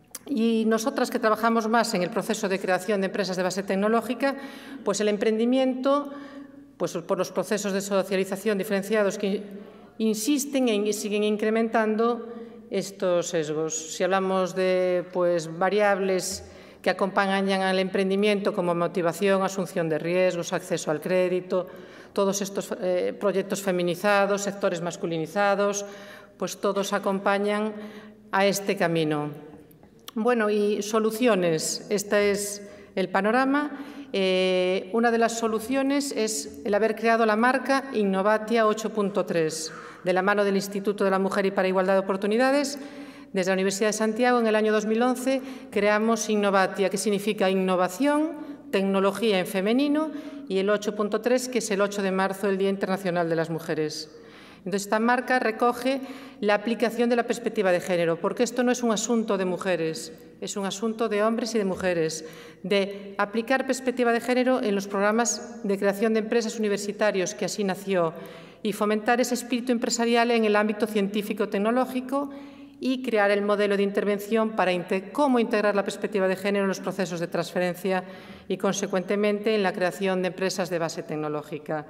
Y nosotras que trabajamos más en el proceso de creación de empresas de base tecnológica, pues el emprendimiento, pues por los procesos de socialización diferenciados que insisten y siguen incrementando estos sesgos. Si hablamos de pues, variables que acompañan al emprendimiento como motivación, asunción de riesgos, acceso al crédito, todos estos eh, proyectos feminizados, sectores masculinizados, pues todos acompañan a este camino. Bueno, y soluciones. Este es el panorama. Eh, una de las soluciones es el haber creado la marca Innovatia ocho punto tres, de la mano del Instituto de la Mujer y para Igualdad de Oportunidades. Desde la Universidad de Santiago, en el año dos mil once, creamos Innovatia, que significa innovación, tecnología en femenino, y el ocho punto tres, que es el ocho de marzo, el Día Internacional de las Mujeres. Entonces, esta marca recoge la aplicación de la perspectiva de género, porque esto no es un asunto de mujeres, es un asunto de hombres y de mujeres, de aplicar perspectiva de género en los programas de creación de empresas universitarios, que así nació, y fomentar ese espíritu empresarial en el ámbito científico-tecnológico y crear el modelo de intervención para cómo integrar la perspectiva de género en los procesos de transferencia y, consecuentemente, en la creación de empresas de base tecnológica.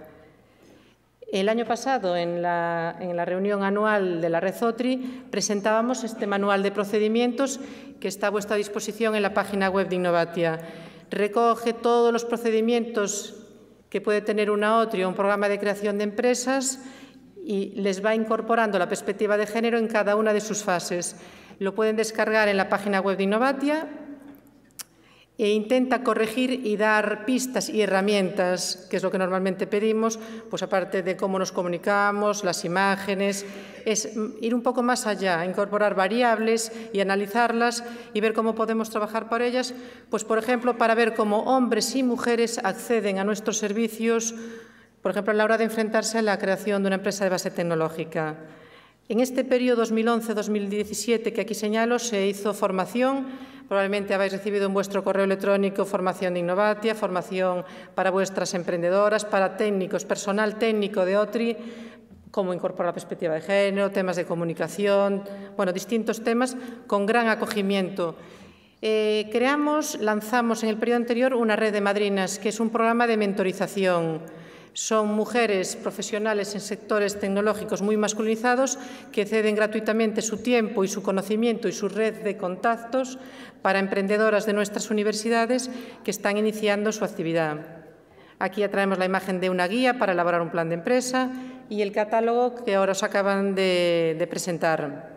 El año pasado, en la, en la reunión anual de la Red OTRI, presentábamos este manual de procedimientos que está a vuestra disposición en la página web de Innovatia. Recoge todos los procedimientos que puede tener una OTRI o un programa de creación de empresas y les va incorporando la perspectiva de género en cada una de sus fases. Lo pueden descargar en la página web de Innovatia e intenta corregir y dar pistas y herramientas, que es lo que normalmente pedimos, pues aparte de cómo nos comunicamos, las imágenes, es ir un poco más allá, incorporar variables y analizarlas y ver cómo podemos trabajar por ellas, pues por ejemplo, para ver cómo hombres y mujeres acceden a nuestros servicios, por ejemplo, a la hora de enfrentarse a la creación de una empresa de base tecnológica. En este periodo dos mil once dos mil diecisiete que aquí señalo, se hizo formación. Probablemente habéis recibido en vuestro correo electrónico formación de Innovatia, formación para vuestras emprendedoras, para técnicos, personal técnico de OTRI, cómo incorporar la perspectiva de género, temas de comunicación, bueno, distintos temas con gran acogimiento. Eh, creamos, lanzamos en el periodo anterior una red de madrinas, que es un programa de mentorización. Son mujeres profesionales en sectores tecnológicos muy masculinizados que ceden gratuitamente su tiempo y su conocimiento y su red de contactos para emprendedoras de nuestras universidades que están iniciando su actividad. Aquí ya traemos la imagen de una guía para elaborar un plan de empresa y el catálogo que ahora os acaban de, de presentar.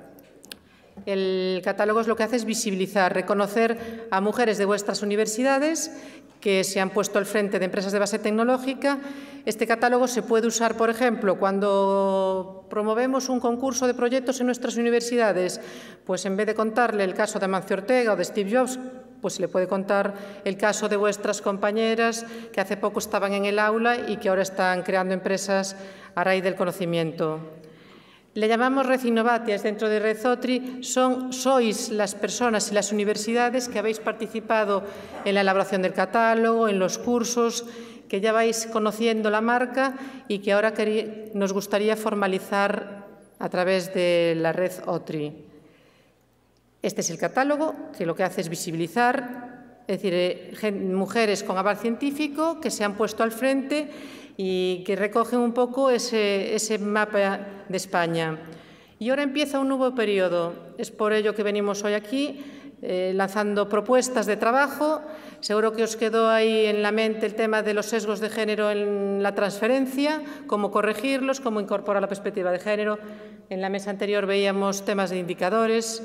El catálogo es lo que hace es visibilizar, reconocer a mujeres de vuestras universidades que se han puesto al frente de empresas de base tecnológica. Este catálogo se puede usar, por ejemplo, cuando promovemos un concurso de proyectos en nuestras universidades, pues en vez de contarle el caso de Amancio Ortega o de Steve Jobs, pues se le puede contar el caso de vuestras compañeras que hace poco estaban en el aula y que ahora están creando empresas a raíz del conocimiento. Le llamamos Red Innovatia, dentro de Red OTRI, son, sois las personas y las universidades que habéis participado en la elaboración del catálogo, en los cursos, que ya vais conociendo la marca y que ahora nos gustaría formalizar a través de la Red OTRI. Este es el catálogo, que lo que hace es visibilizar, es decir, eh, mujeres con aval científico que se han puesto al frente y que recogen un poco ese, ese mapa de España. Y ahora empieza un nuevo periodo. Es por ello que venimos hoy aquí, eh, lanzando propuestas de trabajo. Seguro que os quedó ahí en la mente el tema de los sesgos de género en la transferencia, cómo corregirlos, cómo incorporar la perspectiva de género. En la mesa anterior veíamos temas de indicadores.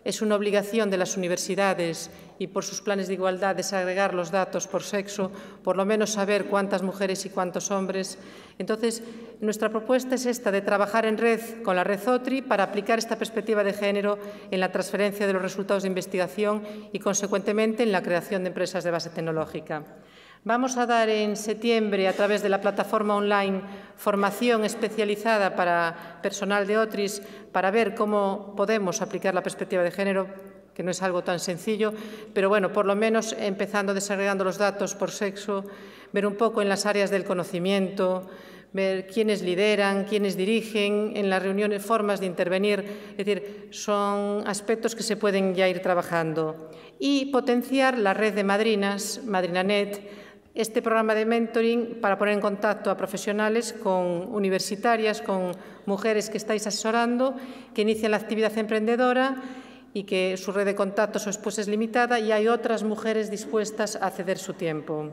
Es una obligación de las universidades y por sus planes de igualdad desagregar los datos por sexo, por lo menos saber cuántas mujeres y cuántos hombres. Entonces, nuestra propuesta es esta, de trabajar en red con la Red OTRI para aplicar esta perspectiva de género en la transferencia de los resultados de investigación y, consecuentemente, en la creación de empresas de base tecnológica. Vamos a dar en septiembre, a través de la plataforma online, formación especializada para personal de OTRIs para ver cómo podemos aplicar la perspectiva de género, que no es algo tan sencillo, pero bueno, por lo menos empezando desagregando los datos por sexo, ver un poco en las áreas del conocimiento, ver quiénes lideran, quiénes dirigen, en las reuniones, formas de intervenir. Es decir, son aspectos que se pueden ya ir trabajando. Y potenciar la red de madrinas, Madrinanet, este programa de mentoring para poner en contacto a profesionales con universitarias, con mujeres que estáis asesorando, que inician la actividad emprendedora y que su red de contactos después es limitada y hay otras mujeres dispuestas a ceder su tiempo.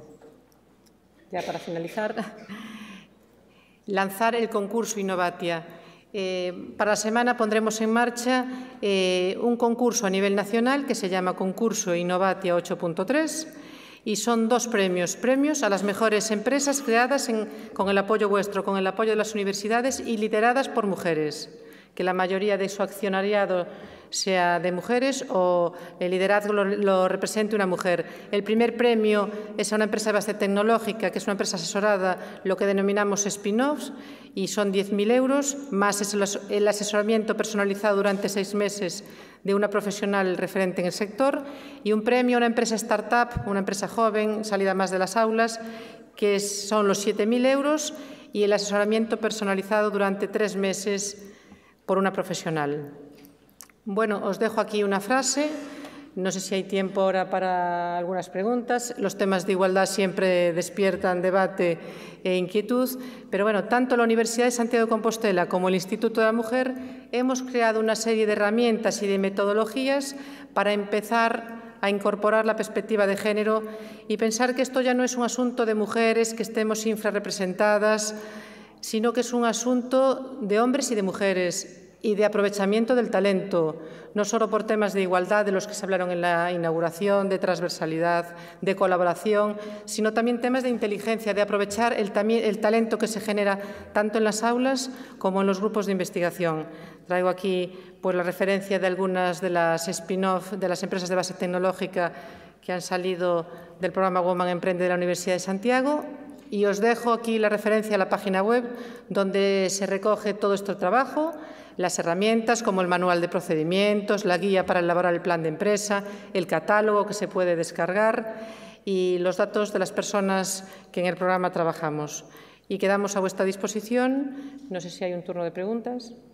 Ya para finalizar, lanzar el concurso Innovatia. Eh, para la semana pondremos en marcha eh, un concurso a nivel nacional que se llama Concurso Innovatia ocho punto tres. Y son dos premios, premios a las mejores empresas creadas en, con el apoyo vuestro, con el apoyo de las universidades y lideradas por mujeres, que la mayoría de su accionariado sea de mujeres o el liderazgo lo, lo represente una mujer. El primer premio es a una empresa de base tecnológica, que es una empresa asesorada, lo que denominamos spin-offs, y son diez mil euros, más el asesoramiento personalizado durante seis meses de una profesional referente en el sector, y un premio a una empresa startup, una empresa joven, salida más de las aulas, que son los siete mil euros, y el asesoramiento personalizado durante tres meses por una profesional. Bueno, os dejo aquí una frase. No sé si hay tiempo ahora para algunas preguntas. Los temas de igualdad siempre despiertan debate e inquietud, pero bueno, tanto la Universidad de Santiago de Compostela como el Instituto de la Mujer hemos creado una serie de herramientas y de metodologías para empezar a incorporar la perspectiva de género y pensar que esto ya no es un asunto de mujeres que estemos infrarrepresentadas, sino que es un asunto de hombres y de mujeres y de aprovechamiento del talento, no solo por temas de igualdad de los que se hablaron en la inauguración, de transversalidad, de colaboración, sino también temas de inteligencia, de aprovechar el, el talento que se genera tanto en las aulas como en los grupos de investigación. Traigo aquí pues, la referencia de algunas de las spin-off de las empresas de base tecnológica que han salido del programa Woman Emprende de la Universidad de Santiago. Y os dejo aquí la referencia a la página web donde se recoge todo este trabajo, las herramientas como el manual de procedimientos, la guía para elaborar el plan de empresa, el catálogo que se puede descargar y los datos de las personas que en el programa trabajamos. Y quedamos a vuestra disposición. No sé si hay un turno de preguntas.